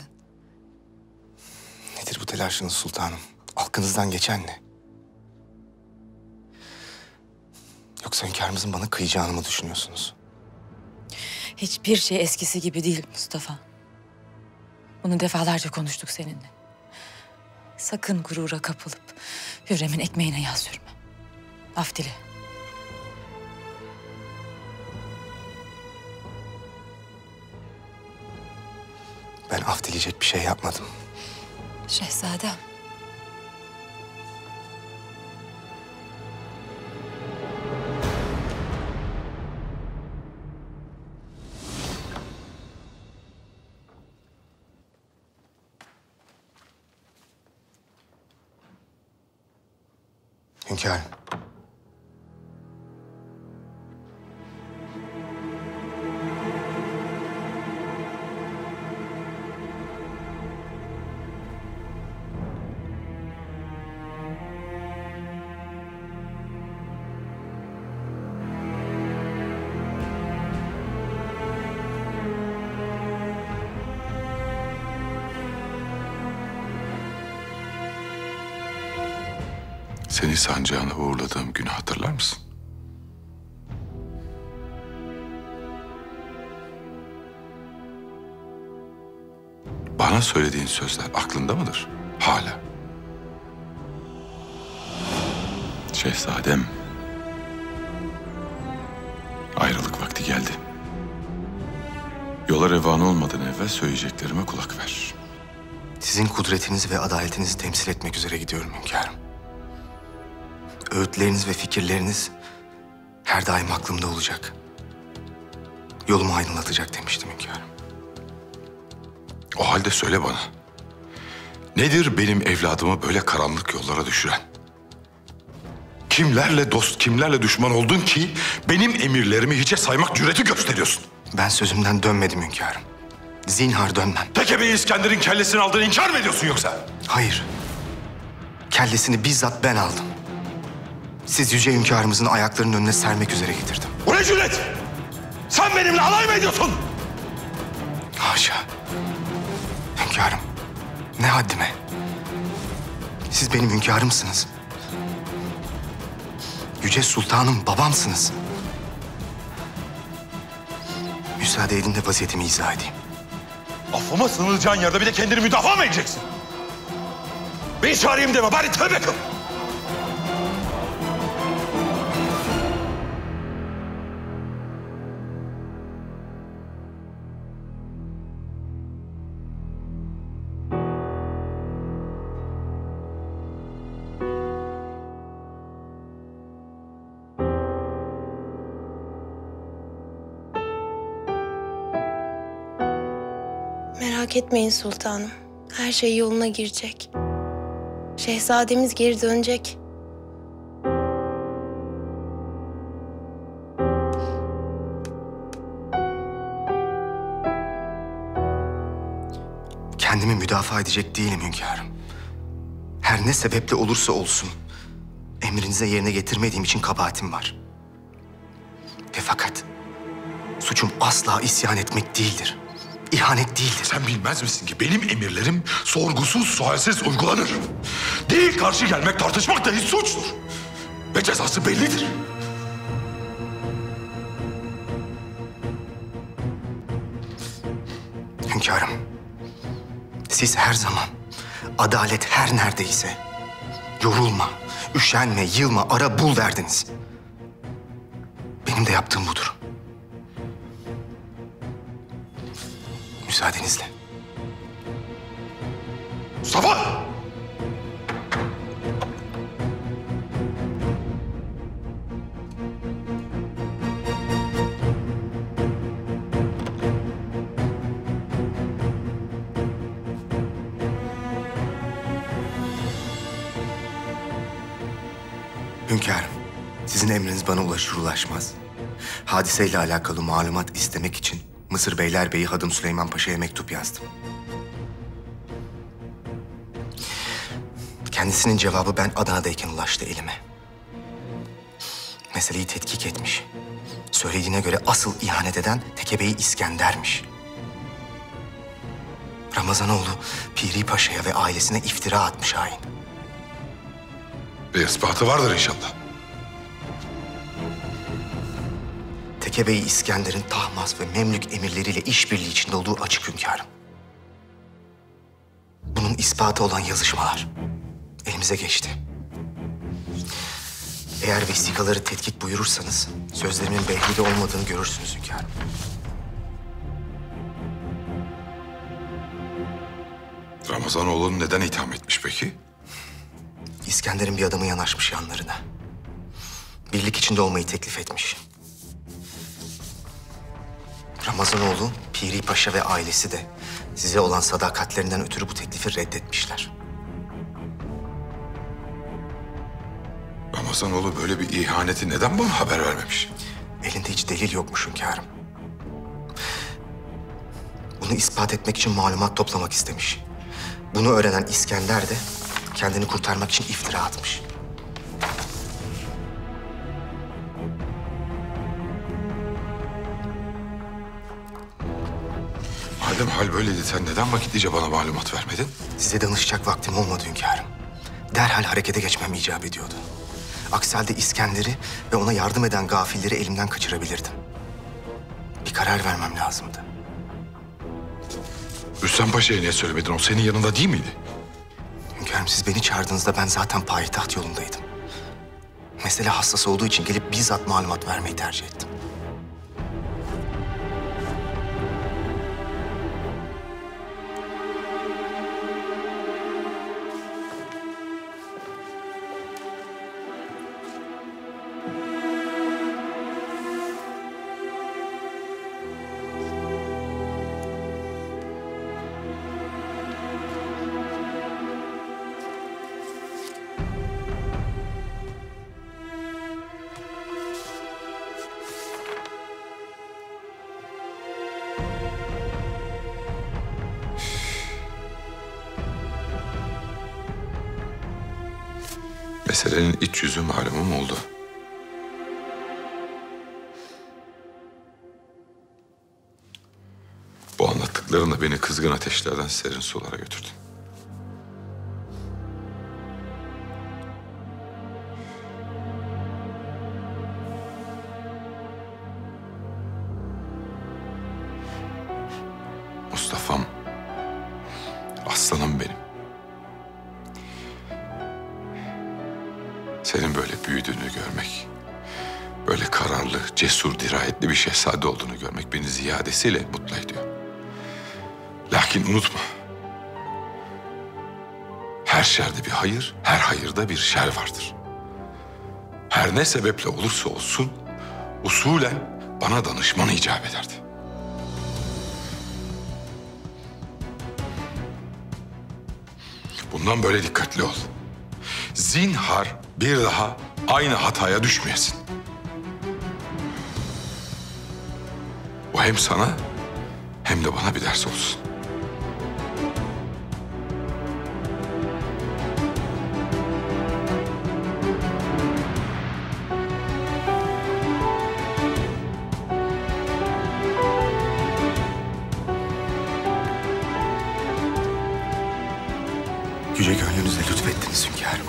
Nedir bu telaşınız sultanım? Aklınızdan geçen ne? Yoksa hünkârımızın bana kıyacağını mı düşünüyorsunuz? Hiçbir şey eskisi gibi değil Mustafa. Bunu defalarca konuştuk seninle. Sakın gurura kapılıp Hürrem'in ekmeğine yağ sürme. Af dile. Ben af dileyecek bir şey yapmadım. Şehzadem. Hünkârım. Seni sancağına uğurladığım günü hatırlar mısın? Bana söylediğin sözler aklında mıdır? Hala. Şehzadem. Ayrılık vakti geldi. Yola revan olmadan evvel söyleyeceklerime kulak ver. Sizin kudretinizi ve adaletinizi temsil etmek üzere gidiyorum hünkârım. Öğütleriniz ve fikirleriniz her daim aklımda olacak. Yolumu aydınlatacak demiştim hünkârım. O halde söyle bana. Nedir benim evladımı böyle karanlık yollara düşüren? Kimlerle dost, kimlerle düşman oldun ki benim emirlerimi hiçe saymak cüreti gösteriyorsun? Ben sözümden dönmedim hünkârım. Zinhar dönmem. Tekebe İskender'in kellesini aldığını inkar mı ediyorsun yoksa? Hayır. Kellesini bizzat ben aldım. Siz yüce hünkârımızın ayaklarının önüne sermek üzere getirdim. Bu ne cüret? Sen benimle alay mı ediyorsun? Haşa. Hünkârım, ne haddime. Siz benim hünkârımsınız. Yüce sultanım, babamsınız. Müsaade edin de vaziyetimi izah edeyim. Affıma sığınacağın yerde bir de kendini müdafaa mı edeceksin? Beni çağırayım deme, bari tövbe kıl. Merak etmeyin sultanım. Her şey yoluna girecek. Şehzademiz geri dönecek. Kendimi müdafaa edecek değilim hünkârım. Her ne sebeple olursa olsun emrinize yerine getirmediğim için kabahatim var. Ve fakat suçum asla isyan etmek değildir. İhanet değildir. Sen bilmez misin ki benim emirlerim sorgusuz sualsiz uygulanır. Değil karşı gelmek, tartışmak dahi suçtur. Ve cezası bellidir. Hünkârım, siz her zaman adalet her neredeyse yorulma, üşenme, yılma, ara bul derdiniz. Benim de yaptığım budur. Müsaadenizle. Mustafa! Sizin emriniz bana ulaşır ulaşmaz hadiseyle alakalı malumat istemek için Mısır Beylerbeyi Hadım Süleyman Paşa'ya mektup yazdım. Kendisinin cevabı ben Adana'dayken ulaştı elime. Meseleyi tetkik etmiş. Söylediğine göre asıl ihanet eden Tekebeyi İskender'miş. Ramazanoğlu Piri Paşa'ya ve ailesine iftira atmış hain. Bir ispatı vardır inşallah. Tekebeyi İskender'in Tahmas ve Memlük emirleriyle işbirliği içinde olduğu açık hünkârım. Bunun ispatı olan yazışmalar elimize geçti. Eğer vesikaları tetkik buyurursanız sözlerimin Behri'de olmadığını görürsünüz hünkârım. Ramazanoğlu'nu neden itham etmiş peki? İskender'in bir adamı yanaşmış yanlarına. Birlik içinde olmayı teklif etmiş. Ramazanoğlu, Piri Paşa ve ailesi de size olan sadakatlerinden ötürü bu teklifi reddetmişler. Ramazanoğlu böyle bir ihaneti neden bana haber vermemiş? Elinde hiç delil yokmuş hünkârım. Bunu ispat etmek için malumat toplamak istemiş. Bunu öğrenen İskender de kendini kurtarmak için iftira atmış. Madem hal böyleydi sen neden vakitlice bana malumat vermedin? Size danışacak vaktim olmadı hünkârım. Derhal harekete geçmem icap ediyordu. Aksi halde İskender'i ve ona yardım eden gafilleri elimden kaçırabilirdim. Bir karar vermem lazımdı. Rüstem Paşa'ya niye söylemedin? O senin yanında değil miydi? Hünkârım siz beni çağırdığınızda ben zaten payitaht yolundaydım. Mesele hassas olduğu için gelip bizzat malumat vermeyi tercih ettim. Meselenin iç yüzü malumum oldu. Bu anlattıklarınla beni kızgın ateşlerden serin sulara götürdün. Mustafa'm, aslanım benim. Senin böyle büyüdüğünü görmek, böyle kararlı, cesur, dirayetli bir şehzade olduğunu görmek beni ziyadesiyle mutlu ediyor. Lakin unutma, her şerde bir hayır, her hayırda bir şer vardır. Her ne sebeple olursa olsun, usulen bana danışmanı icap ederdi. Bundan böyle dikkatli ol. Zinhar bir daha aynı hataya düşmeyesin. Bu hem sana hem de bana bir ders olsun. Yüce gönlünüze lütfettiniz hünkârım.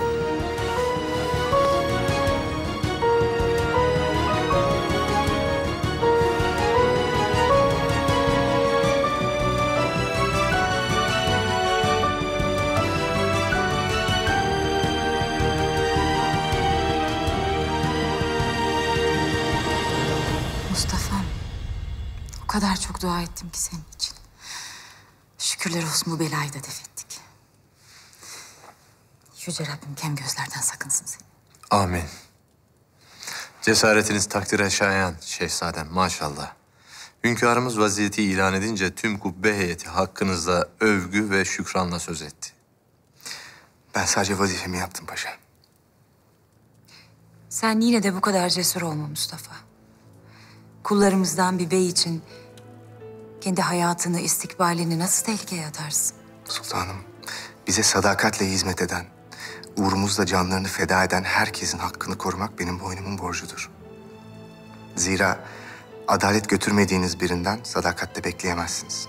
Mustafa'm, o kadar çok dua ettim ki senin için. Şükürler olsun bu belayı da def ettik. Yüce Rabbim kem gözlerden sakınsın seni. Amin. Cesaretiniz takdire şayan şehzadem maşallah. Hünkârımız vaziyeti ilan edince tüm kubbe heyeti hakkınızda övgü ve şükranla söz etti. Ben sadece vazifemi yaptım paşa. Sen yine de bu kadar cesur olma Mustafa. Kullarımızdan bir bey için kendi hayatını, istikbalini nasıl tehlikeye atarsın? Sultanım, bize sadakatle hizmet eden, uğrumuzla canlarını feda eden herkesin hakkını korumak benim boynumun borcudur. Zira adalet götürmediğiniz birinden sadakatle bekleyemezsiniz.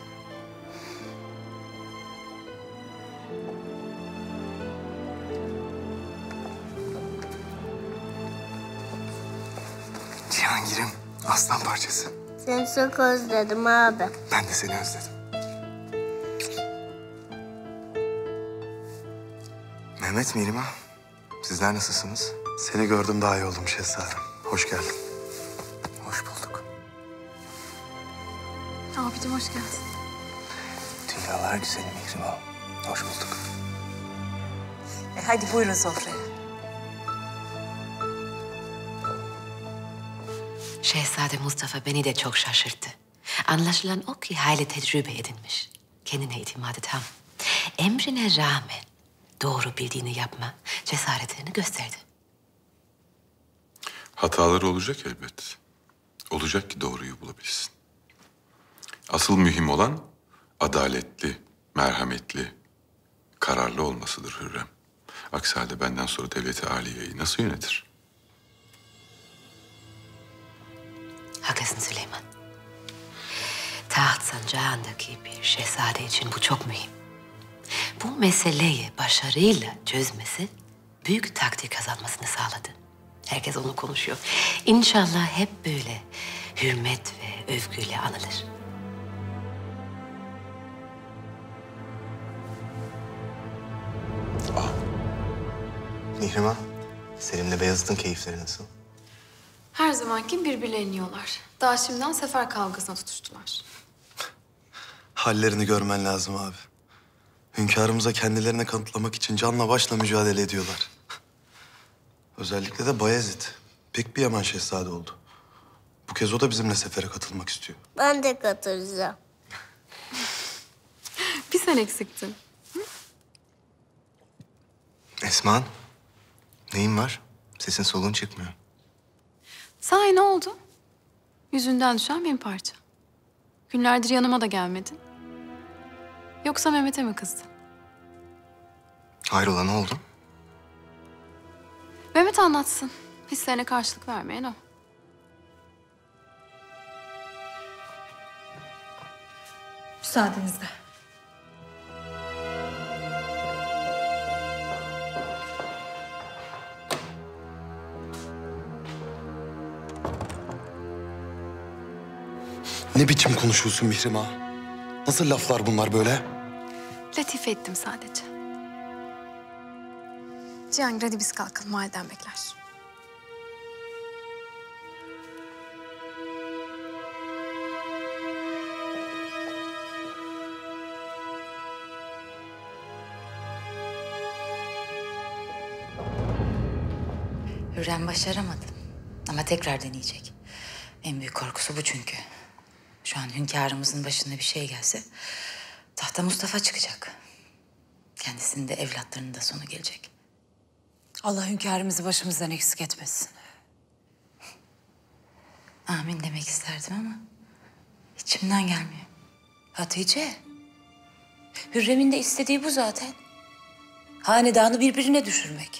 Cihangir'im, aslan parçası. Seni çok özledim abi. Ben de seni özledim. Mehmet, Mihrimah, sizler nasılsınız? Seni gördüm daha iyi oldum şehzadem. Hoş geldin. Hoş bulduk. Abicim hoş geldin. Dünyalar güzeli Mihrimah. Hoş bulduk. E hadi buyurun sofraya. Şehzade Mustafa beni de çok şaşırttı. Anlaşılan o ki hayli tecrübe edinmiş. Kendine itimadı tam. Emrine rağmen doğru bildiğini yapma cesaretini gösterdi. Hataları olacak elbet. Olacak ki doğruyu bulabilsin. Asıl mühim olan adaletli, merhametli, kararlı olmasıdır Hürrem. Aksi halde benden sonra devleti aliyeyi nasıl yönetir? Haklısın Süleyman. Taht sancağındaki bir şehzade için bu çok mühim. Bu meseleyi başarıyla çözmesi büyük takdir kazanmasını sağladı. Herkes onu konuşuyor. İnşallah hep böyle hürmet ve övgüyle anılır. Mihrimah, Selim'le Beyazıt'ın keyifleri nasıl? Her zamanki birbirlerini yiyorlar. Daha şimdiden sefer kavgasına tutuştular. Hallerini görmen lazım abi. Hünkârımıza kendilerine kanıtlamak için canla başla mücadele ediyorlar. Özellikle de Bayezid. Pek bir yaman şehzade oldu. Bu kez o da bizimle sefere katılmak istiyor. Ben de katılacağım. Bir sen eksiktin. Esmahan, neyin var? Sesin soluğun çıkmıyor. Sahi ne oldu? Yüzünden düşen bin parça. Günlerdir yanıma da gelmedin. Yoksa Mehmet'e mi kızdın? Hayrola, ne oldu? Mehmet anlatsın. Hislerine karşılık vermeyen o. Müsaadenizle. Ne biçim konuşuyorsun Mihrimah? Nasıl laflar bunlar böyle? Latife ettim sadece. Cihangir hadi biz kalkalım. Validen bekler. Hürrem başaramadı. Ama tekrar deneyecek. En büyük korkusu bu çünkü. Şu an hünkârımızın başına bir şey gelse tahta Mustafa çıkacak. Kendisinin de evlatlarının da sonu gelecek. Allah hünkârımızı başımızdan eksik etmesin. Amin demek isterdim ama içimden gelmiyor. Hatice, Hürrem'in de istediği bu zaten. Hanedanı birbirine düşürmek.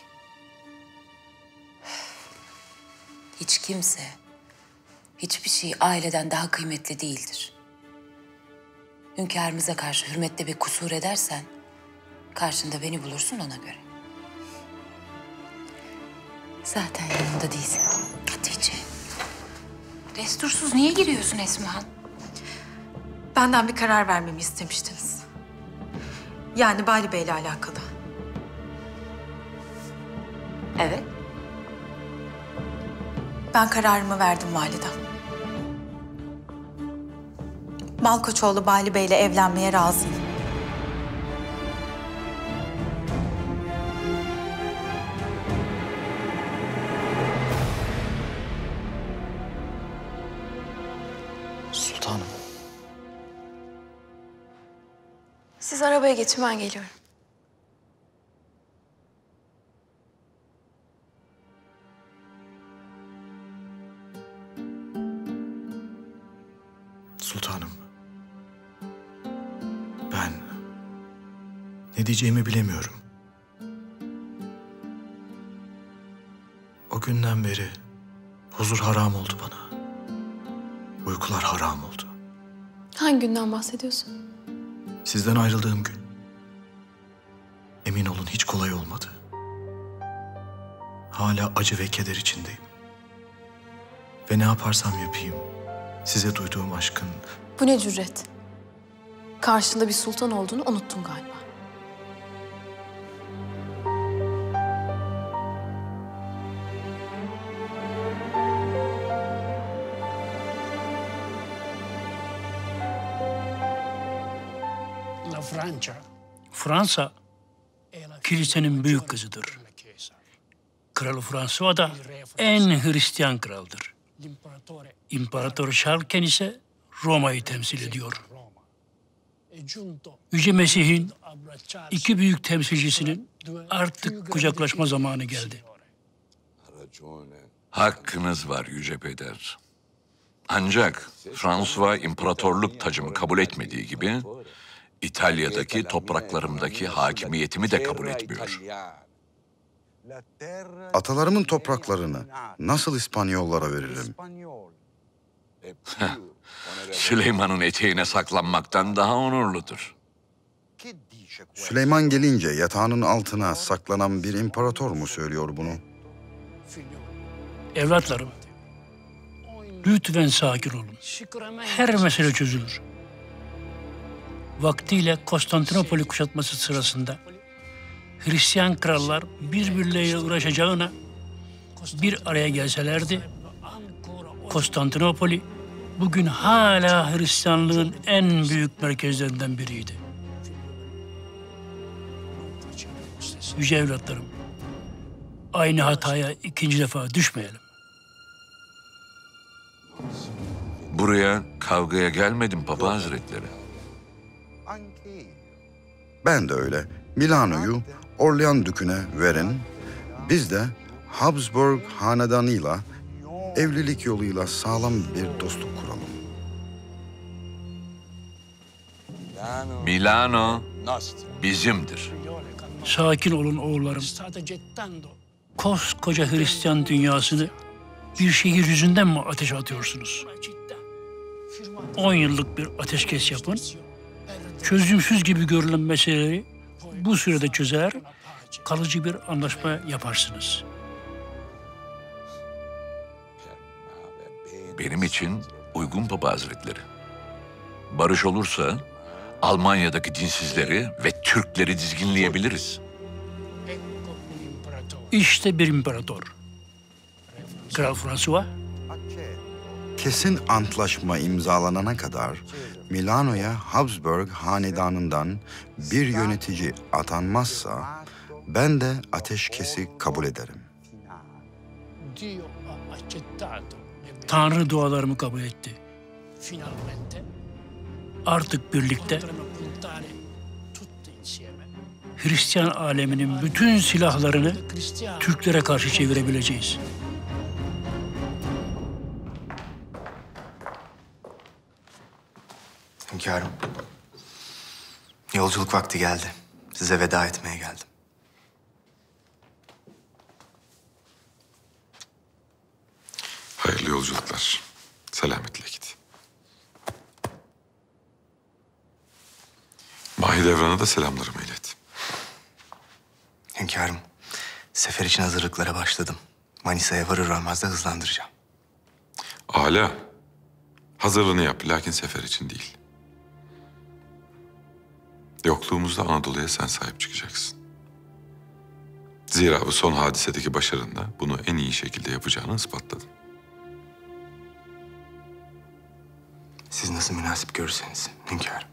Hiç kimse, hiçbir şey aileden daha kıymetli değildir. Hünkârımıza karşı hürmette bir kusur edersen, karşında beni bulursun ona göre. Zaten yanında değilsin. Hatice, destursuz niye giriyorsun Esmahan? Benden bir karar vermemi istemiştiniz. Yani Bali Bey'le alakalı. Evet. Ben kararımı verdim validem. Malkoçoğlu Bali Bey'le evlenmeye razıyım. Sultanım. Siz arabaya geçin, ben geliyorum. Ne diyeceğimi bilemiyorum. O günden beri huzur haram oldu bana. Uykular haram oldu. Hangi günden bahsediyorsun? Sizden ayrıldığım gün. Emin olun hiç kolay olmadı. Hala acı ve keder içindeyim. Ve ne yaparsam yapayım, size duyduğum aşkın... Bu ne cüret? Karşında bir sultan olduğunu unuttun galiba. Fransa, kilisenin büyük kızıdır. Kral François da en Hristiyan kraldır. İmparator Şarken ise Roma'yı temsil ediyor. Yüce Mesih'in iki büyük temsilcisinin artık kucaklaşma zamanı geldi. Hakkınız var Yüce Peder. Ancak François imparatorluk tacımı kabul etmediği gibi İtalya'daki topraklarımdaki hakimiyetimi de kabul etmiyor. Atalarımın topraklarını nasıl İspanyollara veririm? Süleyman'ın eteğine saklanmaktan daha onurludur. Süleyman gelince yatağının altına saklanan bir imparator mu söylüyor bunu? Evlatlarım, lütfen sakin olun. Her mesele çözülür. Vaktiyle Konstantinopol'ü kuşatması sırasında Hristiyan krallar birbirleriyle uğraşacağına bir araya gelselerdi, Konstantinopol'i bugün hala Hristiyanlığın en büyük merkezlerinden biriydi. Yüce evlatlarım, aynı hataya ikinci defa düşmeyelim. Buraya kavgaya gelmedim Papa Hazretleri. Ben de öyle. Milano'yu Orlean Dükü'ne verin. Biz de Habsburg hanedanıyla evlilik yoluyla sağlam bir dostluk kuralım. Milano bizimdir. Sakin olun oğullarım. Koskoca Hristiyan dünyasını bir şehir yüzünden mi ateşe atıyorsunuz? On yıllık bir ateşkes yapın. Çözümsüz gibi görülen meseleleri bu sürede çözer, kalıcı bir anlaşma yaparsınız. Benim için uygun Papa Hazretleri. Barış olursa Almanya'daki dinsizleri ve Türkleri dizginleyebiliriz. İşte bir imparator. Kral François. Kesin antlaşma imzalanana kadar Milano'ya Habsburg hanedanından bir yönetici atanmazsa ben de ateşkesi kabul ederim. Tanrı dualarımı kabul etti. Artık birlikte Hristiyan aleminin bütün silahlarını Türklere karşı çevirebileceğiz. Hünkârım, yolculuk vakti geldi. Size veda etmeye geldim. Hayırlı yolculuklar. Selametle git. Mahidevran'a da selamlarımı ilet. Hünkârım, sefer için hazırlıklara başladım. Manisa'ya varır varmaz da hızlandıracağım. Âlâ. Hazırlığını yap, lakin sefer için değil. Yokluğumuzda Anadolu'ya sen sahip çıkacaksın. Zira bu son hadisedeki başarında bunu en iyi şekilde yapacağını ispatladın. Siz nasıl münasip görürseniz hünkârım.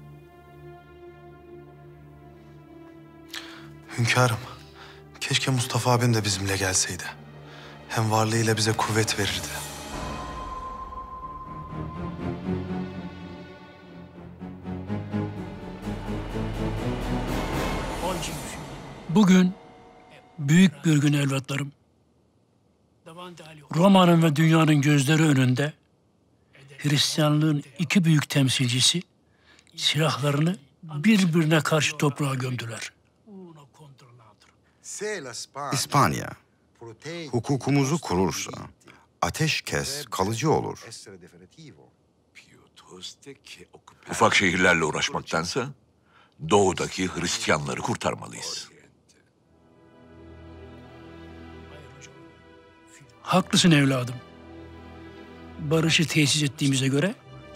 Hünkârım, keşke Mustafa abim de bizimle gelseydi. Hem varlığıyla bize kuvvet verirdi. Bugün büyük bir gün evlatlarım. Roma'nın ve dünyanın gözleri önünde Hristiyanlığın iki büyük temsilcisi silahlarını birbirine karşı toprağa gömdüler. İspanya, hukukumuzu kurursa ateşkes kalıcı olur. Ufak şehirlerle uğraşmaktansa doğudaki Hristiyanları kurtarmalıyız. Haklısın evladım. Barışı tesis ettiğimize göre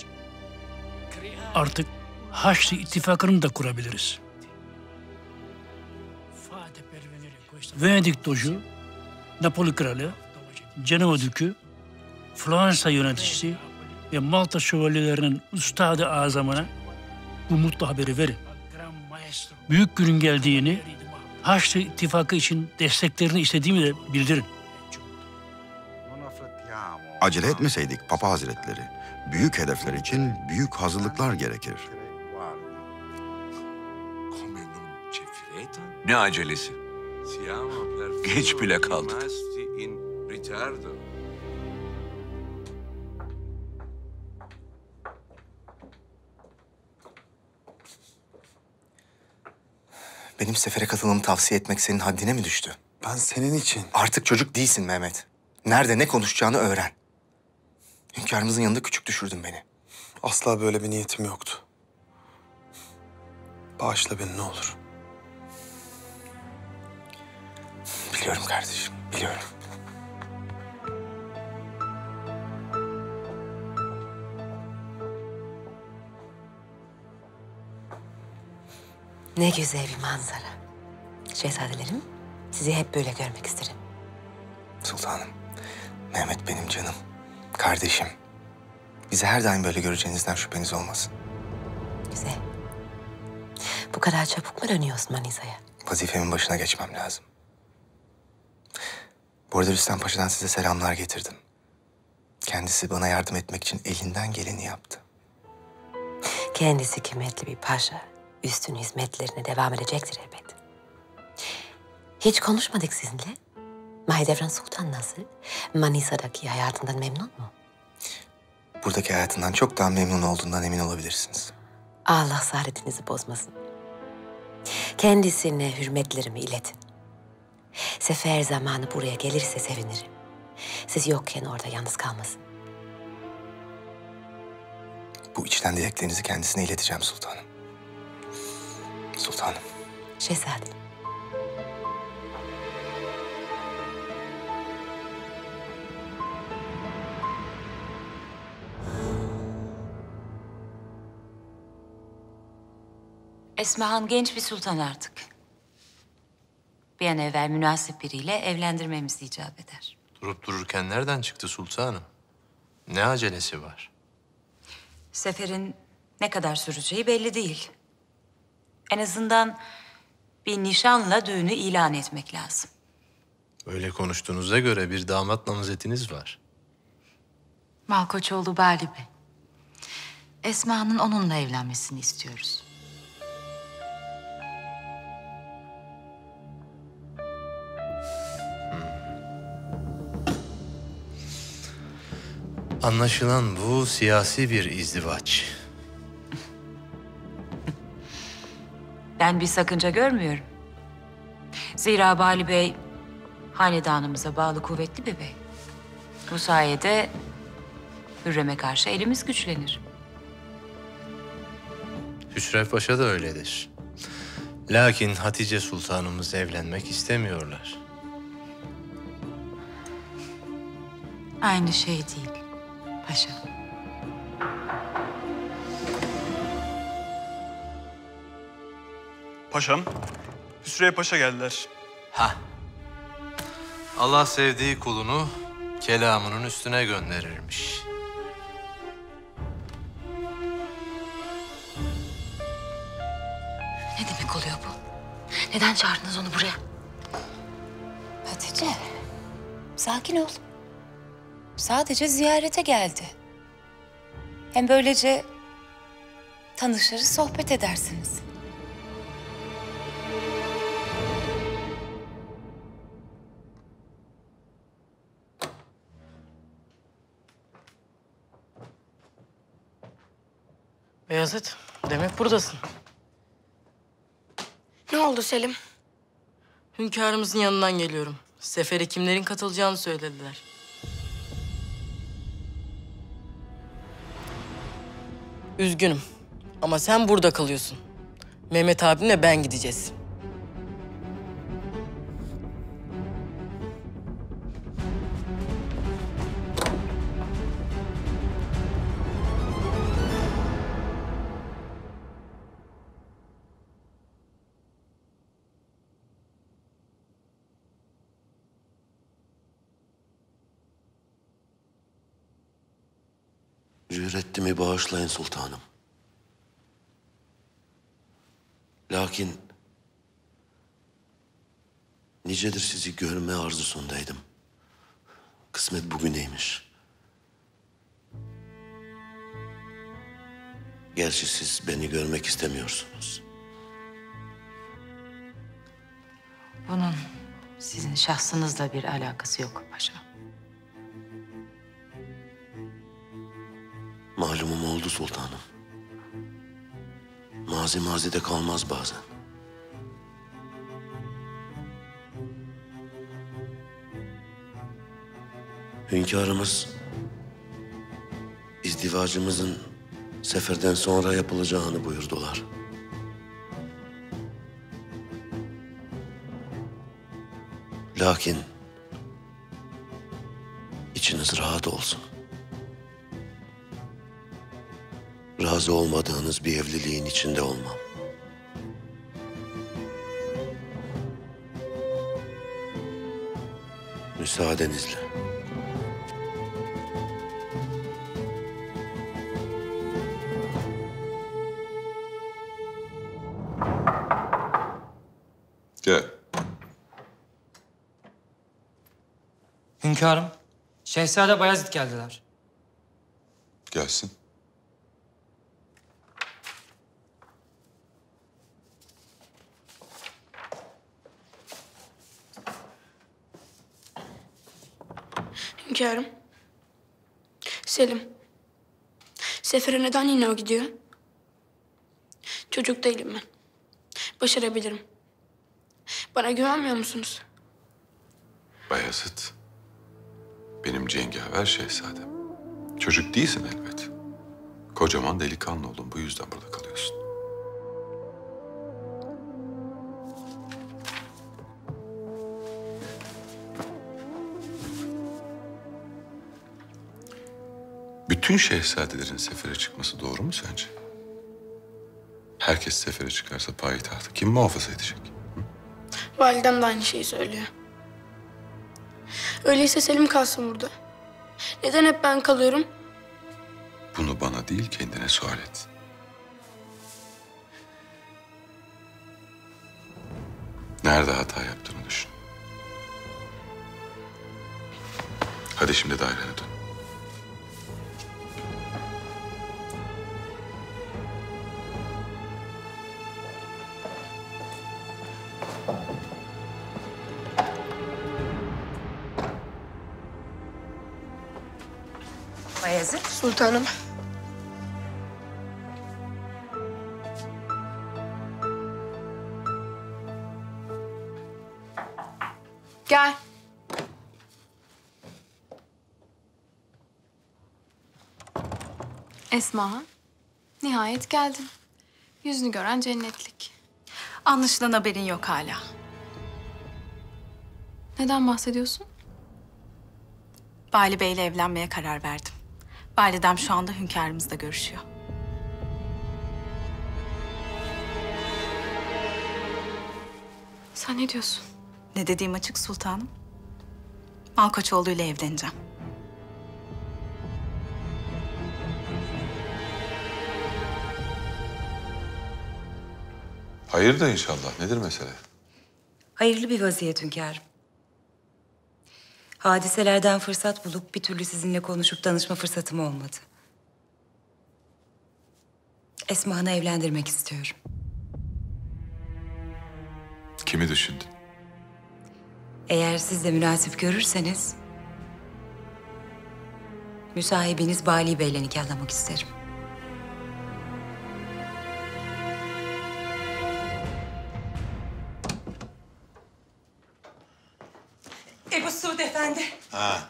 artık Haçlı ittifakını da kurabiliriz. Venedik Doju, Napoli Kralı, Cenova Dükü, Fransa yöneticisi ve Malta şövalyelerinin üstadı azamına bu mutlu haberi verin. Büyük günün geldiğini, Haçlı ittifakı için desteklerini istediğimi de bildirin. Acele etmeseydik Papa Hazretleri, büyük hedefler için büyük hazırlıklar gerekir. Ne acelesi? Geç bile kaldık. Benim sefere katılmamı tavsiye etmek senin haddine mi düştü? Ben senin için. Artık çocuk değilsin Mehmet. Nerede ne konuşacağını öğren. Hünkârımızın yanında küçük düşürdün beni. Asla böyle bir niyetim yoktu. Bağışla beni ne olur. Biliyorum kardeşim, biliyorum. Ne güzel bir manzara. Şehzadelerim, sizi hep böyle görmek isterim. Sultanım, Mehmet benim canım, kardeşim. Bizi her daim böyle göreceğinizden şüpheniz olmasın. Güzel. Bu kadar çabuk mu dönüyorsun Manisa'ya? Vazifemin başına geçmem lazım. Bu arada Rüstem Paşa'dan size selamlar getirdim. Kendisi bana yardım etmek için elinden geleni yaptı. Kendisi kıymetli bir paşa. Üstün hizmetlerine devam edecektir elbet. Hiç konuşmadık sizinle. Mahidevran Sultan nasıl? Manisa'daki hayatından memnun mu? Buradaki hayatından çok daha memnun olduğundan emin olabilirsiniz. Allah saadetinizi bozmasın. Kendisine hürmetlerimi iletin. Sefer zamanı buraya gelirse sevinirim. Siz yokken orada yalnız kalmasın. Bu içten dileklerinizi kendisine ileteceğim sultanım. Sultanım. Şehzadem. Esmahan genç bir sultan artık. Bir an evvel münasip biriyle evlendirmemiz icap eder. Durup dururken nereden çıktı sultanım? Ne acelesi var? Seferin ne kadar süreceği belli değil. En azından bir nişanla düğünü ilan etmek lazım. Öyle konuştuğunuza göre bir damat namazetiniz var. Malkoçoğlu Bali Bey. Esma'nın onunla evlenmesini istiyoruz. Anlaşılan bu siyasi bir izdivaç. Ben bir sakınca görmüyorum. Zira Bali Bey hanedanımıza bağlı kuvvetli bir bey. Bu sayede Hürrem'e karşı elimiz güçlenir. Hüsrev Paşa da öyledir. Lakin Hatice Sultanımız evlenmek istemiyorlar. Aynı şey değil paşa. Paşam, Hüsrev Paşa geldiler. Ha. Allah sevdiği kulunu kelamının üstüne gönderirmiş. Ne demek oluyor bu? Neden çağırdınız onu buraya? Hatice, sakin ol. Sadece ziyarete geldi. Hem böylece tanışırız, sohbet edersiniz. Beyazıt, demek buradasın. Ne oldu Selim? Hünkârımızın yanından geliyorum. Sefere kimlerin katılacağını söylediler. Üzgünüm ama sen burada kalıyorsun. Mehmet abimle ben gideceğiz. Cüretimi bağışlayın sultanım. Lakin nicedir sizi görme arzusundaydım. Kısmet bugüneymiş. Gerçi siz beni görmek istemiyorsunuz. Bunun sizin şahsınızla bir alakası yok paşa. Malumum oldu sultanım. Mazi mazide kalmaz bazen. Hünkârımız izdivacımızın seferden sonra yapılacağını buyurdular. Lakin içiniz rahat olsun. Razı olmadığınız bir evliliğin içinde olmam. Müsaadenizle. Gel. Hünkârım, Şehzade Bayezid geldiler. Gelsin. Hünkârım. Selim. Sefere neden yine o gidiyor? Çocuk değilim ben. Başarabilirim. Bana güvenmiyor musunuz? Bayezid, benim cengaver şehzadem. Çocuk değilsin elbet. Kocaman delikanlı oldun, bu yüzden burada kalıyorsun. Bütün şehzadelerin sefere çıkması doğru mu sence? Herkes sefere çıkarsa payitahtı kim muhafaza edecek? Validem de aynı şeyi söylüyor. Öyleyse Selim kalsın burada. Neden hep ben kalıyorum? Bunu bana değil, kendine sual et. Nerede hata yaptığını düşün. Hadi şimdi dairene dön. Bayezid. Sultanım. Gel. Esmahan, nihayet geldin. Yüzünü gören cennetlik. Anlaşılan haberin yok hala. Neden bahsediyorsun? Bali Bey'le evlenmeye karar verdim. Validem şu anda hünkârımızla görüşüyor. Sen ne diyorsun? Ne dediğim açık sultanım. Malkoçoğlu ile evleneceğim. Hayır da inşallah. Nedir mesele? Hayırlı bir vaziyet hünkârım. Hadiselerden fırsat bulup bir türlü sizinle konuşup danışma fırsatım olmadı. Esmahan'ı evlendirmek istiyorum. Kimi düşündün? Eğer siz de münasip görürseniz... müsahibiniz Bali Bey'le nikahlamak isterim. Suud Efendi. Ha.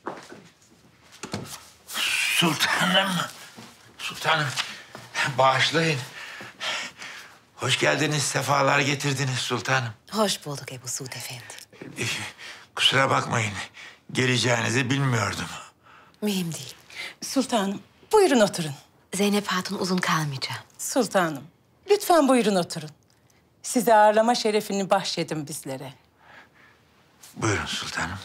Sultanım. Sultanım. Bağışlayın. Hoş geldiniz, sefalar getirdiniz sultanım. Hoş bulduk Ebu Suud Efendi. Kusura bakmayın. Geleceğinizi bilmiyordum. Mühim değil. Sultanım, buyurun oturun. Zeynep Hatun uzun kalmayacağım. Sultanım, lütfen buyurun oturun. Size ağırlama şerefini bahşedin bizlere. Buyurun sultanım.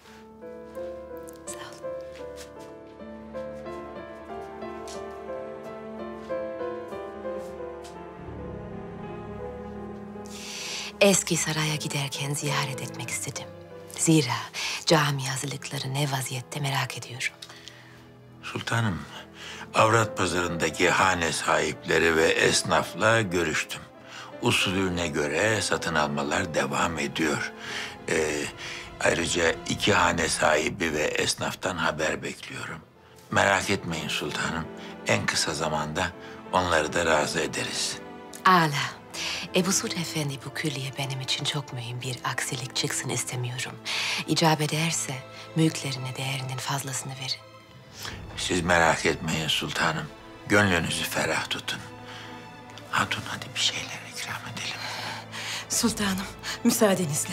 Eski saraya giderken ziyaret etmek istedim. Zira cami hazırlıkları ne vaziyette merak ediyorum. Sultanım, avrat pazarındaki hane sahipleri ve esnafla görüştüm. Usulüne göre satın almalar devam ediyor. Ee, ayrıca iki hane sahibi ve esnaftan haber bekliyorum. Merak etmeyin sultanım, en kısa zamanda onları da razı ederiz. Âlâ. Ebu Suud Efendi, bu külliye benim için çok mühim, bir aksilik çıksın istemiyorum. İcap ederse mülklerine değerinin fazlasını verin. Siz merak etmeyin sultanım. Gönlünüzü ferah tutun. Hatun hadi bir şeyler ikram edelim. Sultanım, müsaadenizle.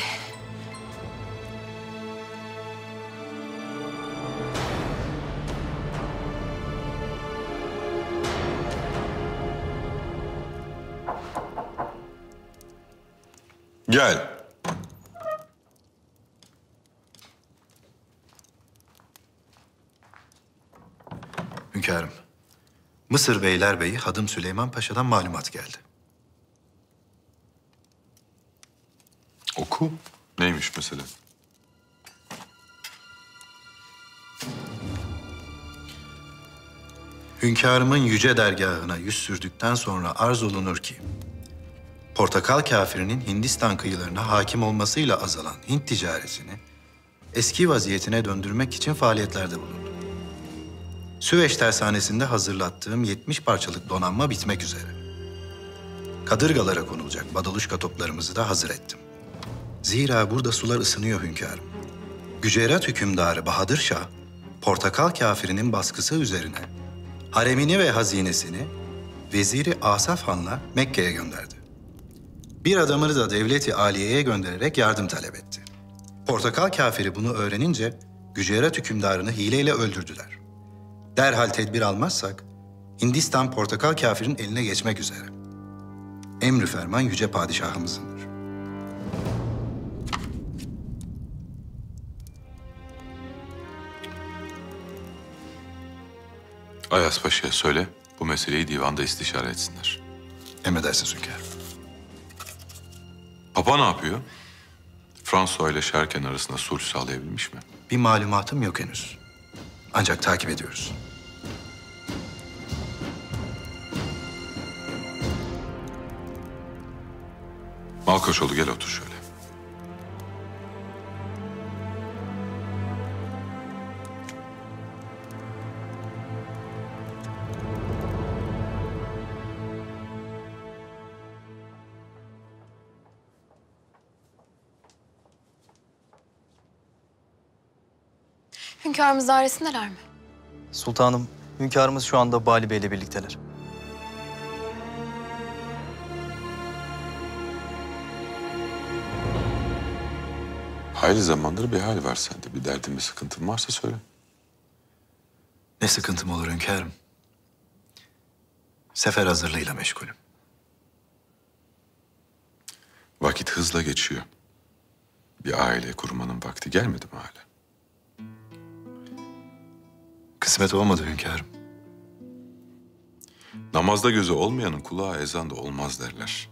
Gel. Hünkârım, Mısır Beylerbeyi Hadım Süleyman Paşa'dan malumat geldi. Oku. Neymiş mesele? Hünkârımın yüce dergahına yüz sürdükten sonra arz olunur ki, Portakal kafirinin Hindistan kıyılarına hakim olmasıyla azalan Hint ticaretini eski vaziyetine döndürmek için faaliyetlerde bulundu. Süveyş tersanesinde hazırlattığım yetmiş parçalık donanma bitmek üzere. Kadırgalara konulacak badaluşka toplarımızı da hazır ettim. Zira burada sular ısınıyor hünkârım. Gücerat hükümdarı Bahadır Şah, Portakal kafirinin baskısı üzerine haremini ve hazinesini Veziri Asaf Han'la Mekke'ye gönderdi. Bir adamını da devleti aliyeye göndererek yardım talep etti. Portakal kafiri bunu öğrenince Gücerat hükümdarını hileyle öldürdüler. Derhal tedbir almazsak Hindistan Portakal kafirin eline geçmek üzere. Emri ferman yüce padişahımızındır. Ayas Paşa'ya söyle, bu meseleyi divanda istişare etsinler. Emredersiniz hünkârım. Papa ne yapıyor? Fransa ile Şerken arasında sulh sağlayabilmiş mi? Bir malumatım yok henüz. Ancak takip ediyoruz. Malkoçoğlu gel otur şöyle. Hünkârımız dairesindeler mi? Sultanım, hünkârımız şu anda Bali Bey'le birlikteler. Hayli zamandır bir hal var sende. Bir derdin, bir sıkıntın varsa söyle. Ne sıkıntım olur hünkârım? Sefer hazırlığıyla meşgulüm. Vakit hızla geçiyor. Bir aile kurmanın vakti gelmedi mi hala? Kısmet olmadı hünkârım. Namazda gözü olmayanın kulağı ezanda olmaz derler.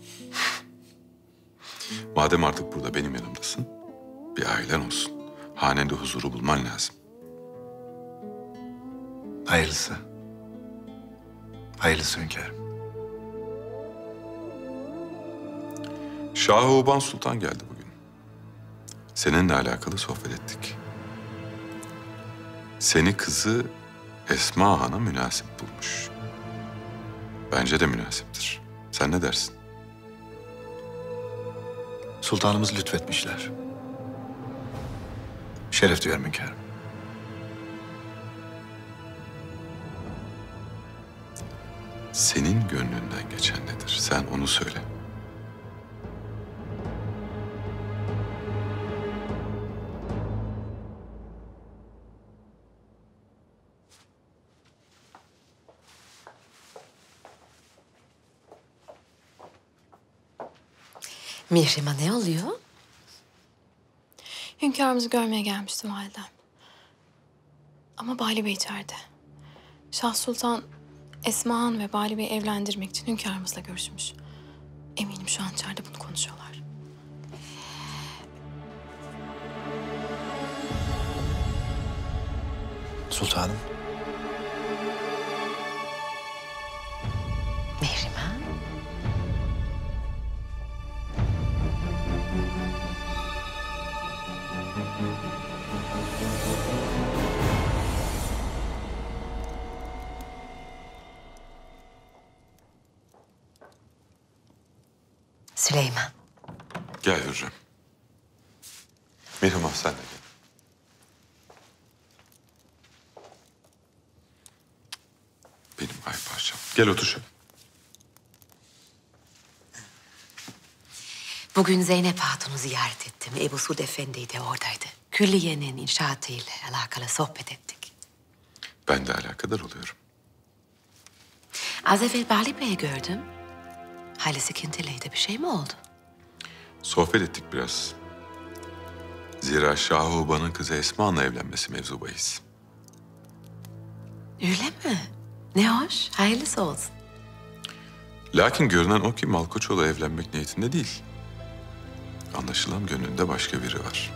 Madem artık burada benim yanımdasın, bir ailen olsun. Hanende huzuru bulman lazım. Hayırlısı. Hayırlısı hünkârım. Şah-ı Oban Sultan geldi bugün. Seninle alakalı sohbet ettik. Seni kızı Esmahan'a münasip bulmuş. Bence de münasiptir. Sen ne dersin? Sultanımız lütfetmişler. Şeref duyarım hünkârım. Senin gönlünden geçen nedir? Sen onu söyle. Mihrimah ne oluyor? Hünkârımızı görmeye gelmiştim validem. Ama Bali Bey içeride. Şah Sultan Esmahan ve Bali Bey'i evlendirmek için hünkârımızla görüşmüş. Eminim şu an içeride bunu konuşuyorlar. Sultanım. Mihrimah. Süleyman. Gel Hürrem. Mihrimah sen de gel. Benim ay parçam. Gel otur şöyle. Bugün Zeynep Hatun'u ziyaret ettim. Ebu Suud Efendi de oradaydı. Külliyenin inşaatıyla alakalı sohbet ettik. Ben de alakadar oluyorum. Az evvel Bali Bey'i gördüm. Hayli sıkıntılıydı. Bir şey mi oldu? Sohbet ettik biraz. Zira Şah-ı Uba'nın kızı Esmahan'la evlenmesi mevzu bahis. Öyle mi? Ne hoş. Hayırlısı olsun. Lakin görünen o ki Malkoçoğlu evlenmek niyetinde değil. Anlaşılan gönlünde başka biri var.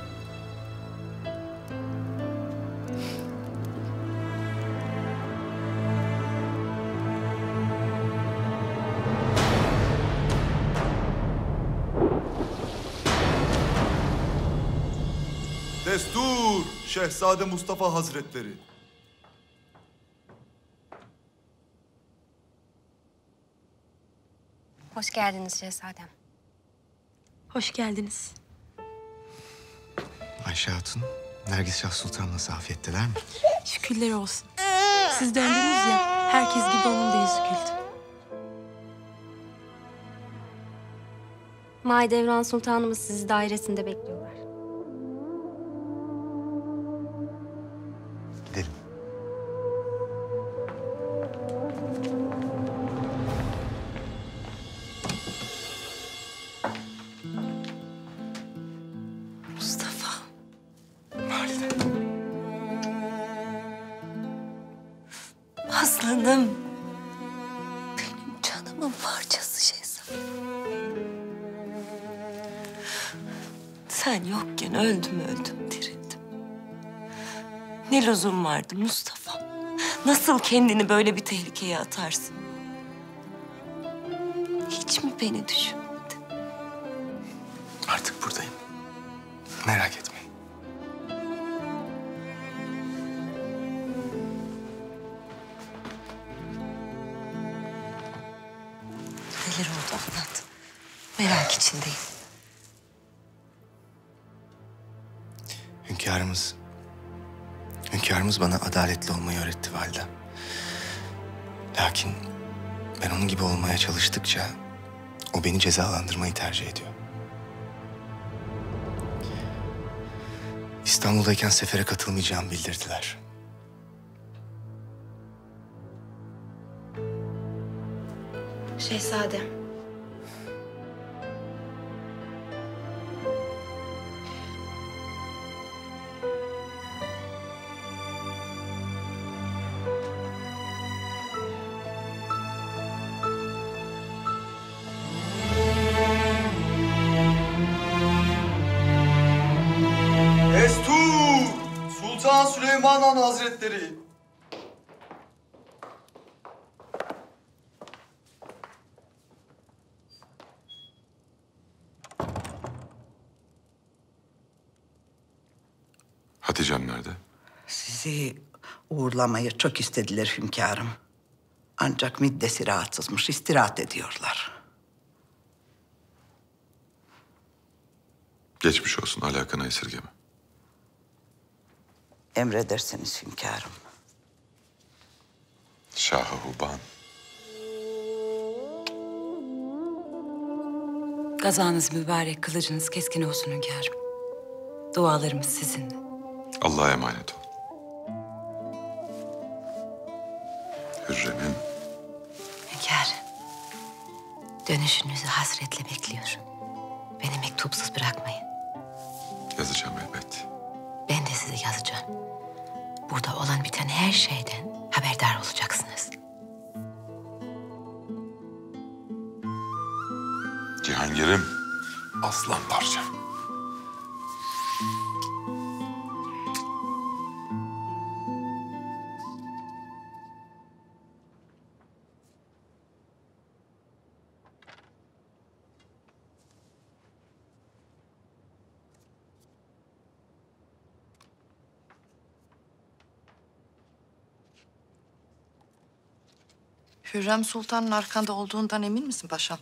Destur, Şehzade Mustafa Hazretleri. Hoş geldiniz şehzadem. Hoş geldiniz. Ayşe Hatun, Nergis Şah Sultan'la afiyetteler mi? Şükürler olsun. Siz döndünüz ya, herkes gibi onun da yüzü güldü. Mahidevran Sultanımız sizi dairesinde bekliyorlar. Gidelim. Mustafa. Aslanım. Benim canımın parçası şehzadem. Sen yokken öldüm öldüm dirildim. Ne lüzum vardı Mustafa? Nasıl kendini böyle bir tehlikeye atarsın? Hiç mi beni düşünmedin? Artık buradayım. Merak etmeyin. Neler oldu anlat. Merak içindeyim. Hünkârımız... Hünkârımız bana adaletli olmayı öğretti validem. Lakin ben onun gibi olmaya çalıştıkça o beni cezalandırmayı tercih ediyor. İstanbul'dayken sefere katılmayacağımı bildirdiler. Şehzadem. Destur, Sultan Süleyman Han Hazretleri. Hatice'm nerede? Sizi uğurlamayı çok istediler hünkârım. Ancak middesi rahatsızmış, istirahat ediyorlar. Geçmiş olsun, alakana esirgeme. Emredersiniz hünkârım. Şah-ı Huban. Gazanız mübarek, kılıcınız keskin olsun hünkârım. Dualarımız sizinle. Allah'a emanet ol. Hürrem'im. Hünkârım, dönüşünüzü hasretle bekliyorum. Beni mektupsuz bırakmayın. Yazacağım elbet. Ben de size yazacağım. Burada olan biten her şeyden haberdar olacaksınız. Cihangir'im, aslan parçam. Hürrem Sultan'ın arkanda olduğundan emin misin paşam?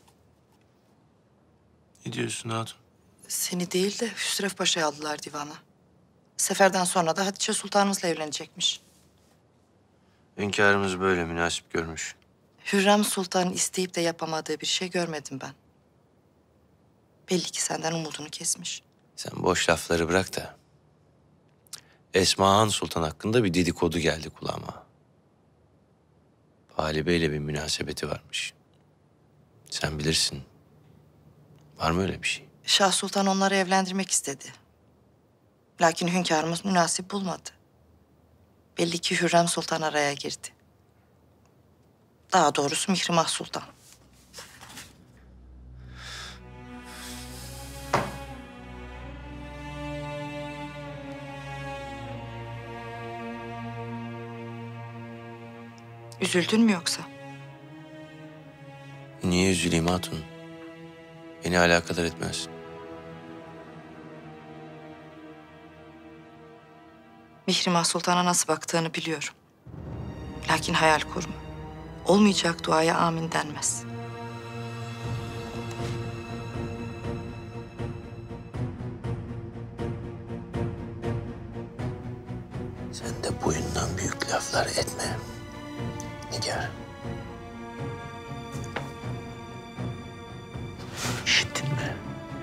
Ne diyorsun hatun? Seni değil de Hüsrev Paşa'yı aldılar divana. Seferden sonra da Hatice Sultanımızla evlenecekmiş. Hünkârımız böyle münasip görmüş. Hürrem Sultan'ın isteyip de yapamadığı bir şey görmedim ben. Belli ki senden umudunu kesmiş. Sen boş lafları bırak da. Esmahan Sultan hakkında bir dedikodu geldi kulağıma. Vali Bey'le bir münasebeti varmış. Sen bilirsin. Var mı öyle bir şey? Şah Sultan onları evlendirmek istedi. Lakin hünkârımız münasip bulmadı. Belli ki Hürrem Sultan araya girdi. Daha doğrusu Mihrimah Sultan. Üzüldün mü yoksa? Niye üzüleyim hatun? Beni alakadar etmez. Mihrimah Sultan'a nasıl baktığını biliyorum. Lakin hayal kurma. Olmayacak duaya amin denmez. Sen de boyundan büyük laflar etme. Nigar. İşittin mi?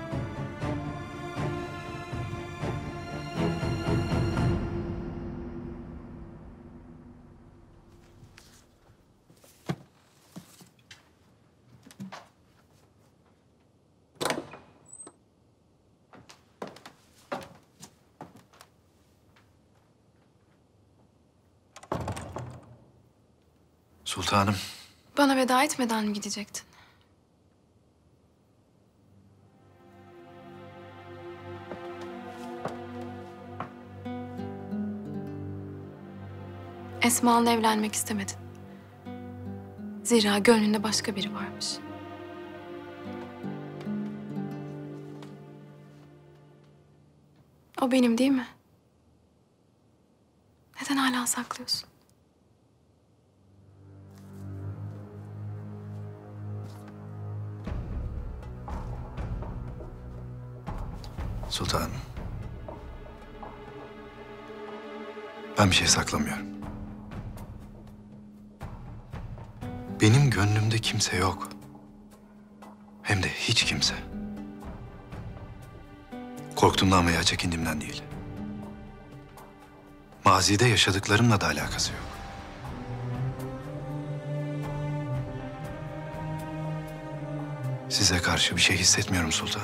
Sultanım. Bana veda etmeden mi gidecektin? Esmahan'la evlenmek istemedin. Zira gönlünde başka biri varmış. O benim değil mi? Neden hala saklıyorsun? Sultanım. Ben bir şey saklamıyorum. Benim gönlümde kimse yok. Hem de hiç kimse. Korktuğumdan veya çekindiğimden değil. Mazide yaşadıklarımla da alakası yok. Size karşı bir şey hissetmiyorum sultan.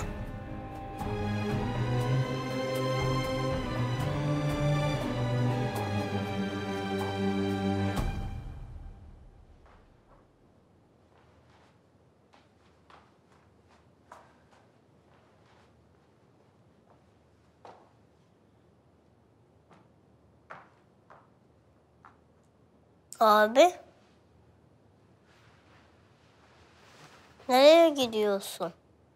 Abi. Nereye gidiyorsun?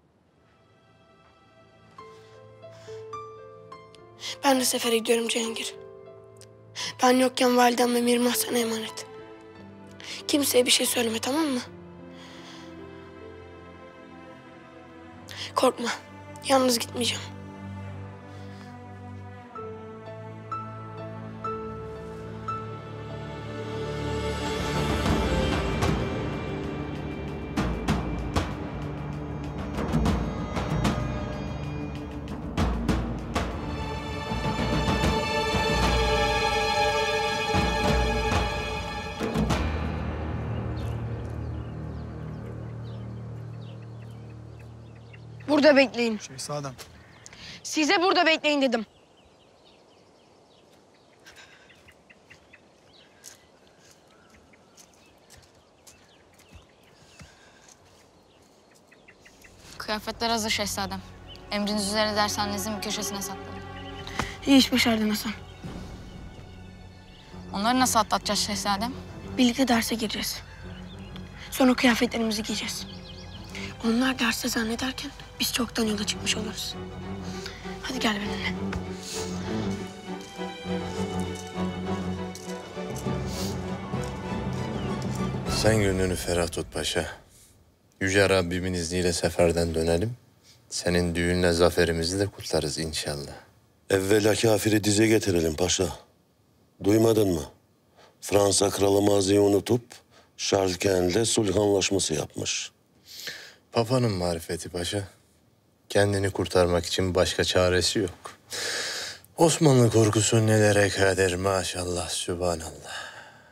Ben de sefere gidiyorum Cihangir. Ben yokken validem ve Mihrimah sana emanet. Kimseye bir şey söyleme, tamam mı? Korkma. Yalnız gitmeyeceğim. Burada bekleyin. Şehzadem. Size burada bekleyin dedim. Kıyafetler hazır şehzadem. Emriniz üzere dershanenizin bir köşesine sakladım. İyi iş başardın Hasan. Onları nasıl atlatacağız şehzadem? Birlikte derse gireceğiz. Sonra kıyafetlerimizi giyeceğiz. Onlar derste zannederken biz çoktan yola çıkmış oluruz. Hadi gel benimle. Sen gönlünü ferah tut paşa. Yüce Rabbimin izniyle seferden dönelim. Senin düğünle zaferimizi de kutlarız inşallah. Evvela kafiri dize getirelim paşa. Duymadın mı? Fransa kralı maziyi unutup Şarlken'le sulh anlaşması yapmış. Papanın marifeti paşa. Kendini kurtarmak için başka çaresi yok. Osmanlı korkusu nelere kader maşallah, sübhanallah.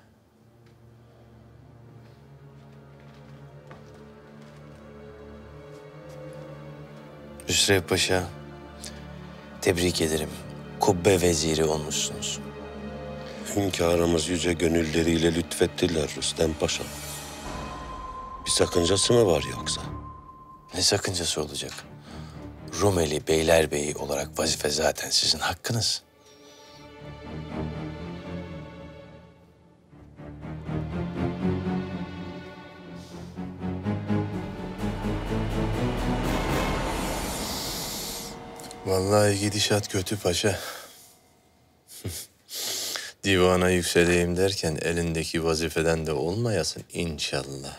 Hüsrev Paşa, tebrik ederim. Kubbe veziri olmuşsunuz. Hünkârımız yüce gönülleriyle lütfettiler Rüstem Paşa. Bir sakıncası mı var yoksa? Ne sakıncası olacak? Rumeli Beylerbeyi olarak vazife zaten sizin hakkınız. Vallahi gidişat kötü paşa. Divana yükseleyim derken elindeki vazifeden de olmayasın inşallah.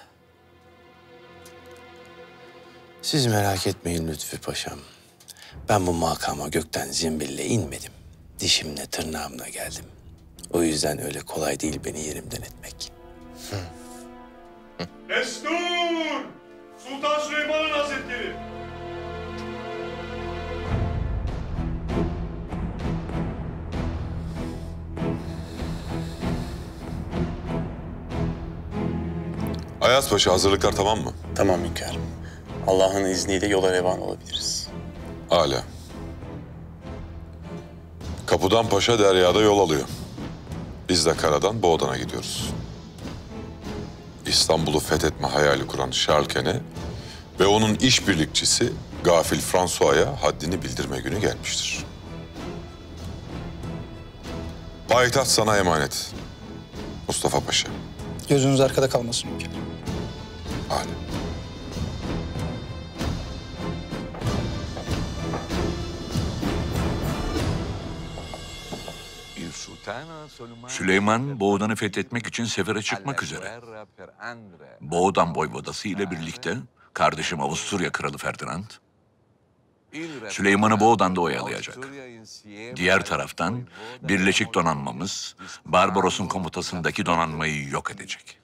Siz merak etmeyin Lütfü Paşam. Ben bu makama gökten zimbille inmedim. Dişimle tırnağımla geldim. O yüzden öyle kolay değil beni yerimden etmek. Destur! Sultan Süleyman'ın Hazretleri! Ayaz Paşa, hazırlıklar tamam mı? Tamam hünkârım. Allah'ın izniyle yola revan olabiliriz. Âlâ. Kapıdan Paşa deryada yol alıyor. Biz de karadan Boğdan'a gidiyoruz. İstanbul'u fethetme hayali kuran Şarlken'e ve onun işbirlikçisi gafil François'a haddini bildirme günü gelmiştir. Payitaht sana emanet. Mustafa Paşa. Gözünüz arkada kalmasın hünkârım. Âlâ. Süleyman, Boğdan'ı fethetmek için sefere çıkmak üzere. Boğdan voyvodası ile birlikte kardeşim Avusturya Kralı Ferdinand, Süleyman'ı Boğdan'da oyalayacak. Diğer taraftan Birleşik Donanmamız, Barbaros'un komutasındaki donanmayı yok edecek.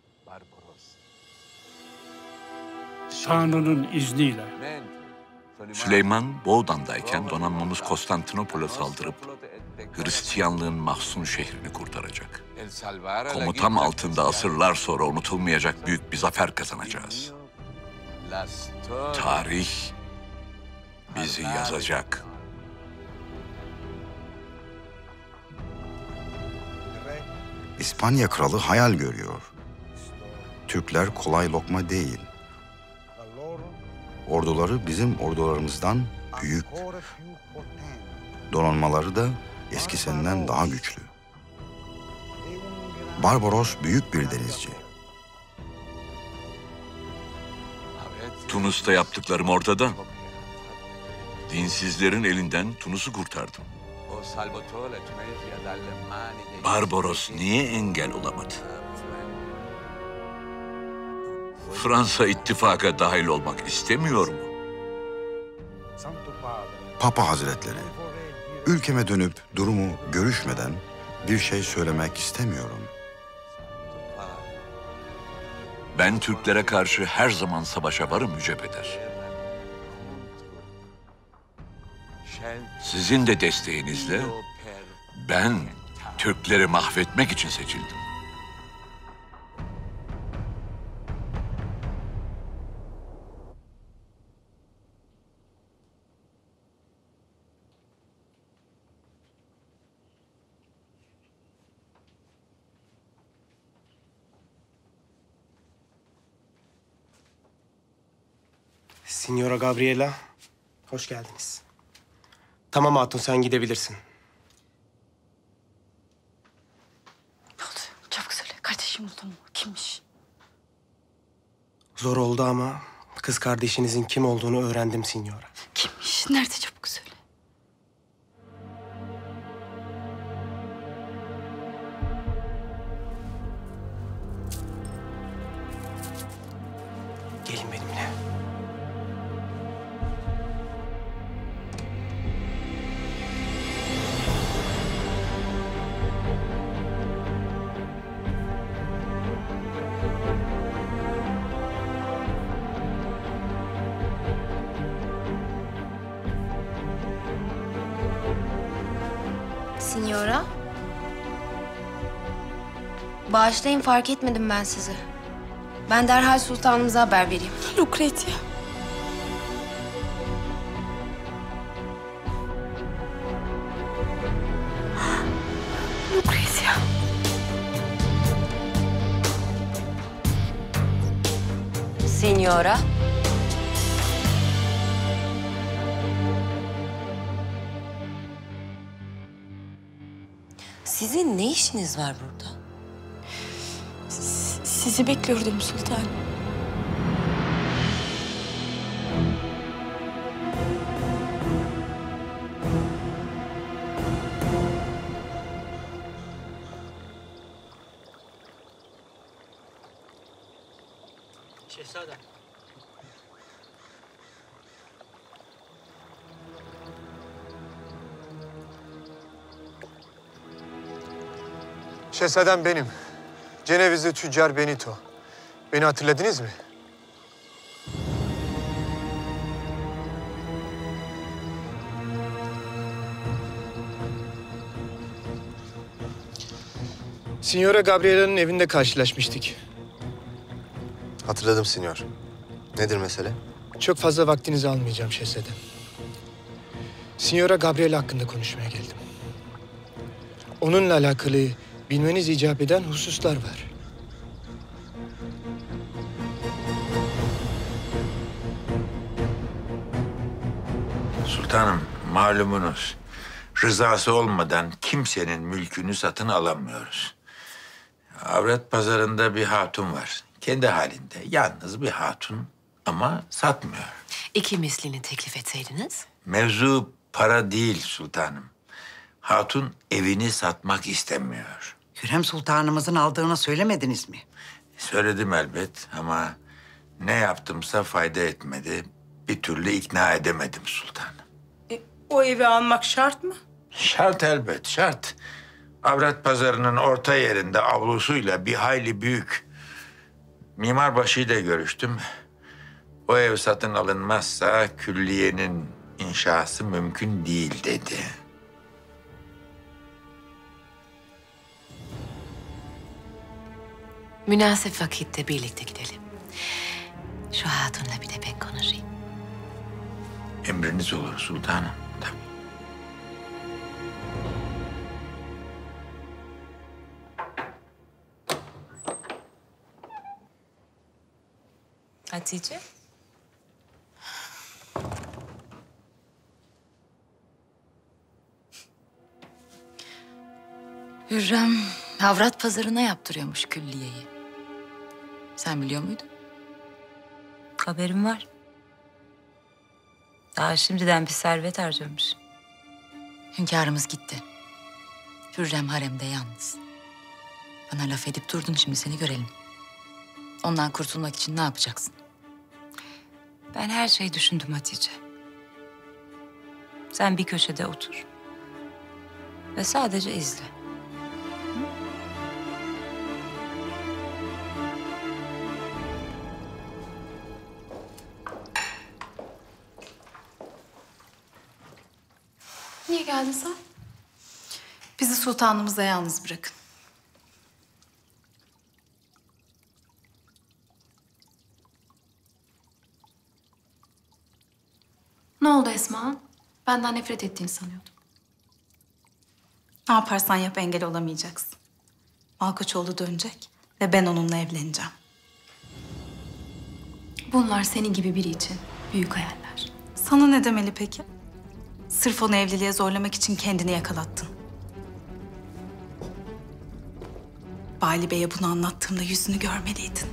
Tanrı'nın izniyle. Süleyman, Boğdan'dayken donanmamız Konstantinopol'e saldırıp Hristiyanlığın mahzun şehrini kurtaracak. Komutam altında asırlar sonra unutulmayacak büyük bir zafer kazanacağız. Tarih bizi yazacak. İspanya kralı hayal görüyor. Türkler kolay lokma değil. Orduları bizim ordularımızdan büyük. Donanmaları da eskisinden daha güçlü. Barbaros büyük bir denizci. Tunus'ta yaptıklarım ortada. Dinsizlerin elinden Tunus'u kurtardım. Barbaros niye engel olamadı? Fransa ittifaka dahil olmak istemiyor mu? Papa Hazretleri, ülkeme dönüp durumu görüşmeden bir şey söylemek istemiyorum. Ben Türklere karşı her zaman savaşa varım Yüce Peder. Sizin de desteğinizle ben Türkleri mahvetmek için seçildim. Signora Gabriela, hoş geldiniz. Tamam hatun, sen gidebilirsin. Çabuk söyle. Kardeşim buldun mu? Kimmiş? Zor oldu ama kız kardeşinizin kim olduğunu öğrendim Signora. Kimmiş? Nerede? Çabuk söyle. Gelin benimle. Signora. Bağışlayın, fark etmedim ben sizi. Ben derhal sultanımıza haber vereyim. Lucrezia. Lucrezia. Signora. Sizin ne işiniz var burada? S- sizi bekliyordum sultanım. Şehzadem. Şehzadem benim. Cenevizli tüccar Benito. Beni hatırladınız mı? Signora Gabriela'nın evinde karşılaşmıştık. Hatırladım Sinyor. Nedir mesele? Çok fazla vaktinizi almayacağım şehzadem. Signora Gabriela hakkında konuşmaya geldim. Onunla alakalı bilmeniz icap eden hususlar var. Sultanım, malumunuz rızası olmadan kimsenin mülkünü satın alamıyoruz. Avrat pazarında bir hatun var. Kendi halinde yalnız bir hatun ama satmıyor. İki mislini teklif etseydiniz? Mevzu para değil sultanım. Hatun evini satmak istemiyor. Hürrem Sultanımızın aldığını söylemediniz mi? Söyledim elbet ama ne yaptımsa fayda etmedi. Bir türlü ikna edemedim sultanım. O evi almak şart mı? Şart elbet, şart. Avrat pazarının orta yerinde avlusuyla bir hayli büyük. Mimarbaşıyla görüştüm. O ev satın alınmazsa külliyenin inşası mümkün değil dedi. Münasip vakitte birlikte gidelim. Şu hatunla bir de ben konuşayım. Emriniz olur sultanım. Tabii. Hatice. Hürrem avrat pazarına yaptırıyormuş külliyeyi. Sen biliyor muydun? Haberim var. Daha şimdiden bir servet harcamış. Hünkârımız gitti. Hürrem haremde yalnız. Bana laf edip durdun, şimdi seni görelim. Ondan kurtulmak için ne yapacaksın? Ben her şeyi düşündüm Hatice. Sen bir köşede otur. Ve sadece izle. Niye geldin sen? Bizi sultanımıza yalnız bırakın. Ne oldu Esmahan? Benden nefret ettiğini sanıyordum. Ne yaparsan yap engel olamayacaksın. Malkoçoğlu dönecek ve ben onunla evleneceğim. Bunlar senin gibi biri için büyük hayaller. Sana ne demeli peki? Sırf onu evliliğe zorlamak için kendini yakalattın. Bali Bey'e bunu anlattığımda yüzünü görmeliydin.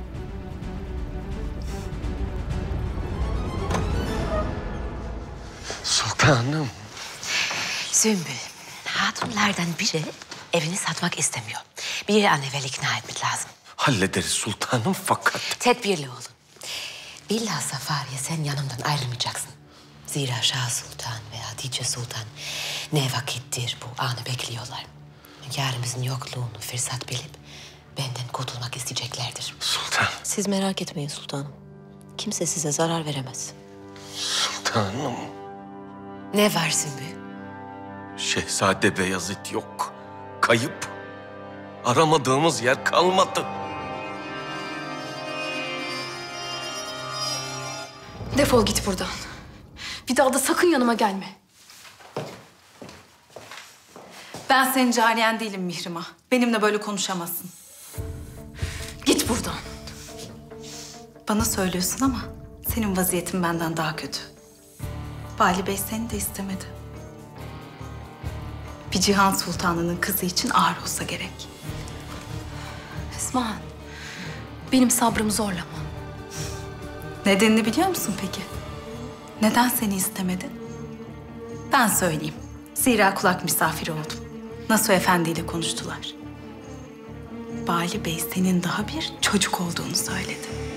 Sultanım. Sümbül, hatunlardan biri evini satmak istemiyor. Bir an evvel ikna etmek lazım. Hallederiz sultanım fakat... Tedbirli olun. Bilhassa Fahriye, sen yanımdan ayrılmayacaksın. Zira Şah Sultan ve Hatice Sultan ne vakittir bu anı bekliyorlar. Hünkârımızın yokluğunu fırsat bilip benden kurtulmak isteyeceklerdir. Sultan. Siz merak etmeyin sultanım. Kimse size zarar veremez. Sultanım. Ne var Sümbül? Şehzade Beyazıt yok. Kayıp. Aramadığımız yer kalmadı. Defol git buradan. Bir daha da sakın yanıma gelme. Ben senin cariyen değilim Mihrimah. Benimle böyle konuşamazsın. Git buradan. Bana söylüyorsun ama senin vaziyetin benden daha kötü. Bali Bey seni de istemedi. Bir cihan sultanının kızı için ağır olsa gerek. Esmahan, benim sabrımı zorlama. Nedenini biliyor musun peki? Neden seni istemedi? Ben söyleyeyim. Zira kulak misafiri oldum. Nasuh Efendi ile konuştular. Bali Bey senin daha bir çocuk olduğunu söyledi.